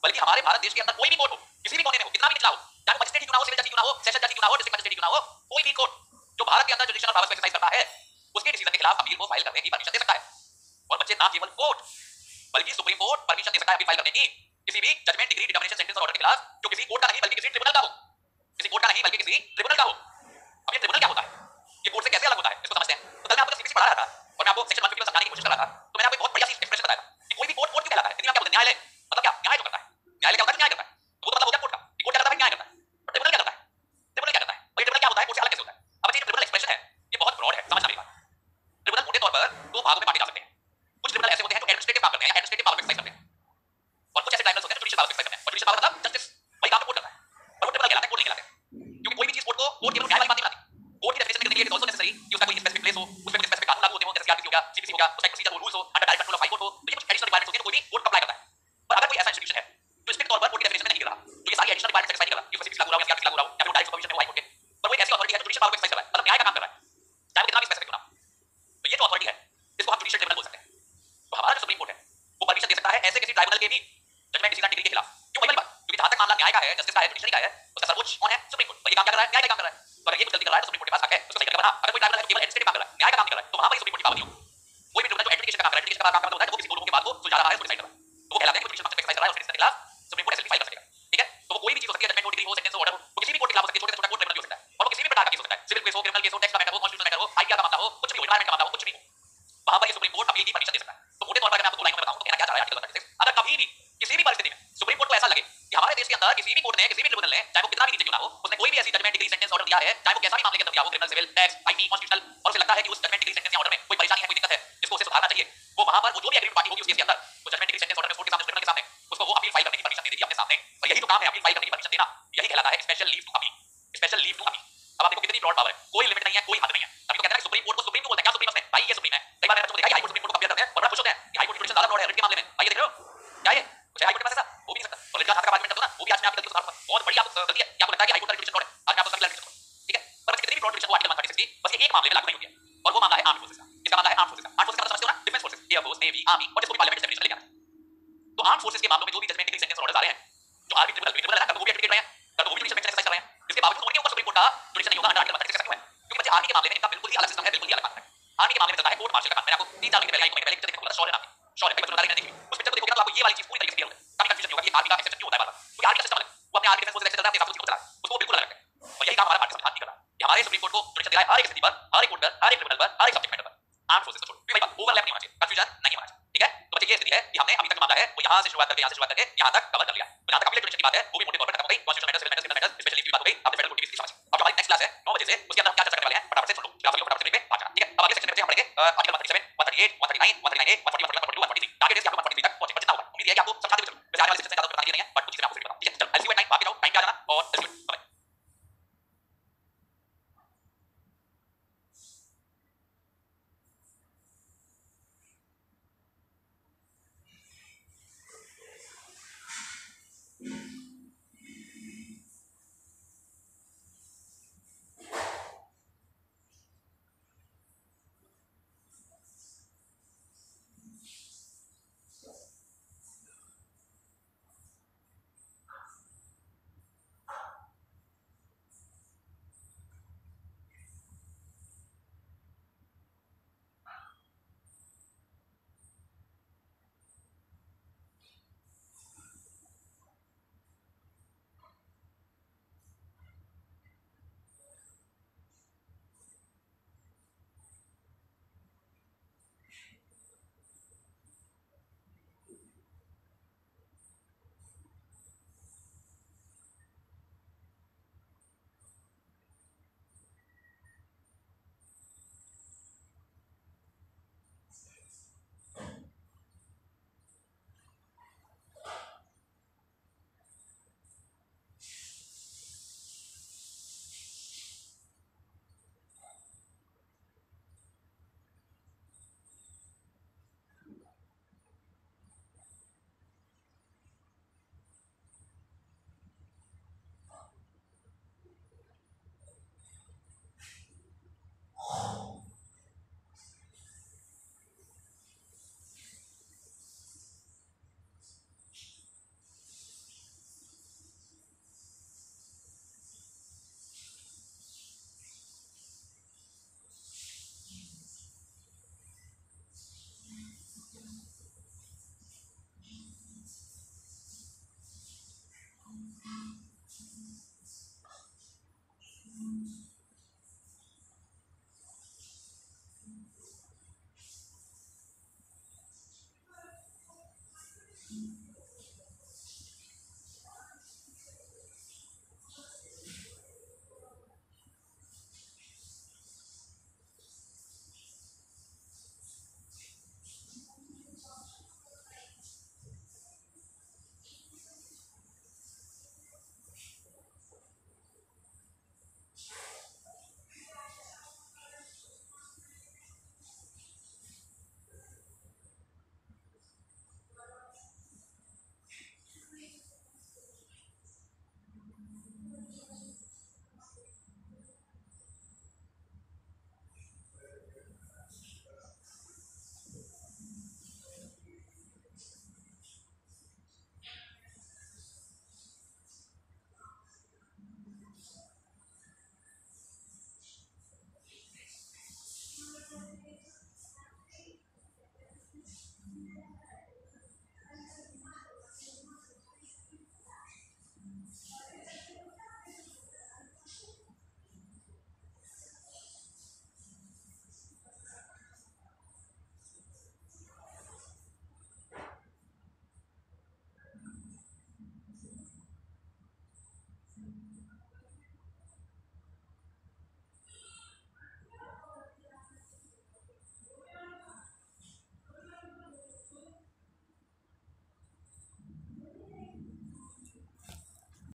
बल्कि हमारे भारत देश के अंदर कोई भी कोर्ट हो, किसी भी कोने में हो, कितना भी निचला हो, चाहे वो मजिस्ट्रेट ही क्यों ना हो, सिविल जज ही क्यों ना हो, सेशन जज ही क्यों ना हो, डिस्ट्रिक्ट मजिस्ट्रेट ही क्यों ना हो, कोई भी कोर्ट जो भारत के अंदर जुडिशियल पावर्स को एक्सरसाइज करता है, उसके डिसीजन के खिलाफ अपील को फाइल करने की परमिशन दे सकता है। और बच्चे, ना केवल कोर्ट बल्कि सुप्रीम कोर्ट परमिशन दे सकता है अपील फाइल करने की किसी भी जजमेंट, डिग्री, डिटर्मिनेशन, सेंटेंस और ऑर्डर के खिलाफ जो किसी कोर्ट का नहीं बल्कि किसी ट्रिब्यूनल का हो, किसी कोर्ट का नहीं बल्कि किसी ट्रिब्यूनल का हो। अब ये ट्रिब्यूनल क्या होता है, ये कोर्ट से कैसे अलग होता है, इसको समझते हैं। तो कल मैं आपको सीबीसी पढ़ा रहा था और मैं आपको सेक्शन एक सौ पचास समझाने की कोशिश कर रहा था, तो मैंने आपको एक बहुत बढ़िया सी एक्सप्रेशन बताया था कि कोई भी कोर्ट कोर्ट क्यों कहलाता है। हिंदी में क्या बोलते हैं, न्यायालय। मतलब क्या, न्याय जो करता है। न्यायालय क्या होता है, न्याय करता है। तो वो तो मतलब हो गया कोर्ट का, कोर्ट क्या करता है, न्याय करता है। और ट्रिब्यूनल क्या करता है, ट्रिब्यूनल क्या करता है, और ये ट्रिब्यूनल क्या होता है, कोर्ट से अलग कैसे होता है। अब ये ट्रिब्यूनल एक्सप्रेशन है, ये बहुत ब्रॉड है, समझना मेरी बात। ट्रिब्यूनल मोटे तौर पर दो भागों में बांटे जा सकते हैं। कुछ ट्रिब्यूनल ऐसे होते हैं जो एडमिनिस्ट्रेटिव काम करते हैं, एडमिनिस्ट्रेटिव पावर को एक्सरसाइज करते हैं, और कुछ ऐसे ट्रिब्यूनल्स होते हैं जो जुडिशियल पावर को एक्सरसाइज करते हैं। और जुडिशियल पावर मतलब जस्टिस, वही काम कोर्ट करता है, और वो ट्रिब्यूनल कहलाता है, कोर्ट नहीं कहलाता। क्योंकि कोई भी चीज कोर्ट को, कोर्ट केवल न्याय वाली बात नहीं बनाती। कोर्ट की डेफिनेशन देने के लिए इट इज आल्सो नेसेसरी कि उसका कोई स्पेसिफिक प्लेस हो, उसमें कुछ स्पेसिफिक कानून लागू होते हो, जैसे सीआरपीसी हो गया, सीपीसी हो गया, उसका प्रोसीजर हो, रूल्स हो, under direct control of high court हो, तो ये कुछ एडिशनल रिक्वायरमेंट्स होती हैं, कोई भी कोर्ट अप्लाई करता है। पर अगर कोई ऐसा इंस्टीट्यूशन है जो स्ट्रिक्ट तौर पर कोर्ट की डेफिनेशन में नहीं गिर रहा, जो ये सारी एडिशनल रिक्वायरमेंट्स सेटिस्फाई नहीं कर रहा, कि सीपीसी लागू रहा हो या सीआरपीसी लागू रहा हो या फिर डायरेक्ट सुपरविजन में हो हाई कोर्ट के, पर वो एक ऐसी अथॉरिटी है जो जुडिशियल पावर को एक्सरसाइज कर रहा है, मतलब न्याय का काम कर रहा है, चाहे वो कितना भी स्पेसिफिक क्यों ना हो। तो ये जो अथॉरिटी है इसको हम जुडिशियल ट्रिब्यूनल बोल सकते हैं। तो हमारा जो सुप्रीम कोर्ट है वो परमिशन दे सकता है ऐसे किसी ट्राइब्यूनल के भी जजमेंट, डिसीजन, डिग्री के खिलाफ। क्यों, वही वाली बात, क्योंकि जहां तक मामला न्याय का है, जस्टिस का है, जुडिशरी का है, उसका सर्वोच्च कौन है, सुप्रीम कोर्ट। और ये काम क्या कर रहा है, न्याय का काम कर रहा है। तो अगर ये कुछ गलती कर रहा है तो सुप्रीम कोर्ट के पास आके उसको सही करके बना। अगर कोई ट्राइब्यूनल है केवल एडमिनिस्ट्रेटिव काम कर रहा है, न्याय का काम नहीं कर रहा है, तो वहां पर सुप्रीम कोर्ट की पावर नहीं होगी। कोई भी ट्रिब्यूनल जो एडजुडिकेशन का काम कर रहा है, एडजुडिकेशन का काम मतलब होता है वो किसी कोर्ट के बात को सुलझा रहा है, उसको डिसाइड कर रहा है, तो वो कहलाता है कि जुडिशियल फंक्शन एक्सरसाइज कर रहा है, उसके डिसीजन के खिलाफ सुप्रीम कोर्ट एसएलपी फाइल कर सकेगा। ठीक है, तो वो कोई भी चीज हो सकती है, जजमेंट हो, डिग्री हो, सेंटेंस हो, ऑर्डर हो, वो किसी भी कोर्ट के खिलाफ हो सकती है, छोटे से छोटा कोर्ट ट्रिब्यूनल हो सकता है, और वो किसी भी प्रकार का केस हो सकता है, सिविल केस हो, क्रिमिनल केस हो, टैक्स का मैटर हो, कॉन्स्टिट्यूशनल मैटर हो, आईपीआर का मामला हो, कुछ भी हो, एनवायरनमेंट का मामला हो, कुछ भी हो, वहां पर ये सुप्रीम कोर्ट अपील की परमिशन दे सकता है। तो मोटे तौर पर अगर मैं आपको दो लाइनों में बताऊं तो कहना क्या चाह रहा है आर्टिकल एक सौ छत्तीस, अगर कभी भी किसी भी परिस्थिति में सुप्रीम कोर्ट को ऐसा लगे कि हमारे देश के अंदर किसी भी कोर्ट ने, किसी भी ट्रिब्यूनल ने, चाहे वो कितना भी नीचे क्यों ना हो, उसने कोई भी ऐसी जजमेंट, डिग्री, सेंटेंस, ऑर्डर दिया है, चाहे वो कैसा भी मामले के अंदर दिया हो, criminal, civil, tax, IP, constitutional, और उसे लगता है कि उस जजमेंट, डिग्री, सेंटेंस या ऑर्डर में कोई परेशानी है, कोई दिक्कत है जिसको उसे सुधारना चाहिए, वो वहां पर वो जो भी एग्रीड पार्टी होगी उस केस के अंदर, वो जजमेंट, डिग्री, सेंटेंस, ऑर्डर में कोर्ट के सामने, ट्रिब्यूनल के सामने, उसको वो अपील फाइल करने की परमिशन दे देगी अपने सामने। और यही तो काम है, अपील फाइल करने की परमिशन देना, यही कहलाता है special leave to appeal, special leave to appeal. अब आप देखो कितनी ब्रॉड पावर है, कोई लिमिट नहीं है, कोई हद नहीं है। अभी तो कहते हैं सुप्रीम कोर्ट को सुप्रीम को बोलते हैं, क्या सुप्रीम है भाई, ये सुप्रीम है। कई बार मैंने बच्चों को देखा है हाई कोर्ट सुप्रीम कोर्ट को कंपेयर करते हैं और बड़ा खुश होते हैं कि हाई कोर्ट की जुडिशियल ज्यादा ब्रॉड है रिट के मामले में। भाई ये देख रहे हो क्या, ये कुछ हाई कोर्ट के पास ऐसा हो भी नहीं सकता। और रिट का हाथ का आर्गुमेंट करते हो ना, वो भी आज मैं आपकी गलती को सुधारूंगा, बहुत बड़ी आपको गलती है कि आपको लगता है कि हाई कोर्ट का जुडिशियल ब्रॉड है, आज मैं आपको सभी जुडिशियल ब्रॉड। ठीक है, पर कितनी भी ब्रॉड जुडिशियल को आर्टिकल एक सौ छत्तीस बस ये एक मामले में लागू नहीं होती है, और वो मामला है आर्म्ड फोर्सेस का। इसका मामला है आर्म्ड फोर्सेस का। आर्म्ड फोर्सेस का मतलब समझते हो ना, defence forces, air force, navy, army, और जिसको भी पार्लियामेंट डेफिनेशन लेके आना है। तो आर्म्ड फोर्सेस के मामलों में जो भी जजमेंट, डिग्री, सेंटेंस, ऑर्डर आ रहे हैं, जो आर्मी ट्रिब्यूनल ट्रिब्यूनल है ना, वो भी एडवोकेट रहे हैं, तो वो भी जुडिशियल एक्सरसाइज कर रहे हैं, इसके बावजूद उनके ऊपर सुप्रीम कोर्ट का जुडिशियल नहीं होगा अंडर आर्टिकल एक सौ छत्तीस। क्यों है, क्योंकि बच्चे आर्मी के मामले में इनका बिल्कुल ही अलग सिस्टम है, बिल्कुल ही अलग कानून है। आर्मी के मामले में चलता है कोर्ट मार्शल का काम। मैंने आपको तीन चार महीने पहले, एक महीने पहले पिक्चर देखने को बोला, शौर्य नाम की, शौर्य कई बच्चों ने देखी, उस पिक्चर को देखोगे तो आपको ये वाली चीज पूरी तरीके से क्लियर होगी, कभी कंफ्यूजन नहीं होगा कि आर्मी का एक्सेप्शन क्यों होता है बार-बार, क्योंकि आर्मी का सिस्टम अलग, वो अपने आर्मी डिफेंस फोर्सेस चल रहा है, अपने हिसाब से उसको चला रहा है, उसको बिल्कुल अलग है। और यही काम हमारा भारतीय संविधान भी कर रहा है, ये हमारे सुप्रीम कोर्ट को जुडिशियल दिया है हर एक स्थिति पर, हर एक कोर्ट पर, हर एक ट्रिब्यूनल पर, हर एक सब्जेक्ट मैटर पर। आर्म्ड फोर्सेस को छोड़ो, कोई बात ओवरलैप नहीं होना चाहिए, कंफ्यूजन नहीं होना चाहिए। ठीक है, तो बच्चे ये स्थिति है कि हमने अभी तक मामला है वो यहां से शुरुआत करके, यहां से शुरुआत करके यहां तक कवर कर लिया। तो जहां तक अपीलेट जुडिशियल की बात है वो भी मोटे तौर पर खत्म हो गई, constitutional matter, civil matter, civil matter, special leave की बात हो गई, आपने फेडरल कोर्ट की समझ। अब जो हमारी नेक्स्ट क्लास है नौ बजे से, उसके अंदर हम क्या चर्चा करने वाले हैं फटाफट से सुन लो, आप सभी फटाफट से पे आ जाना। ठीक है, अब अगले सेक्शन में बच्चे हम पढ़ेंगे आर्टिकल एक सौ सैंतीस, एक सौ अड़तीस, एक सौ उनतालीस, एक सौ उनतालीस ए, एक सौ इकतालीस, एक सौ बयालीस, एक सौ बयालीस, एक सौ बयालीस ए, एक सौ बयालीस, एक सौ बयालीस ए तक पहुंचे, बच्चे ना होगा। उम्मीद है कि आपको सब खाते हुए चलो। वैसे आने वाले सेशन से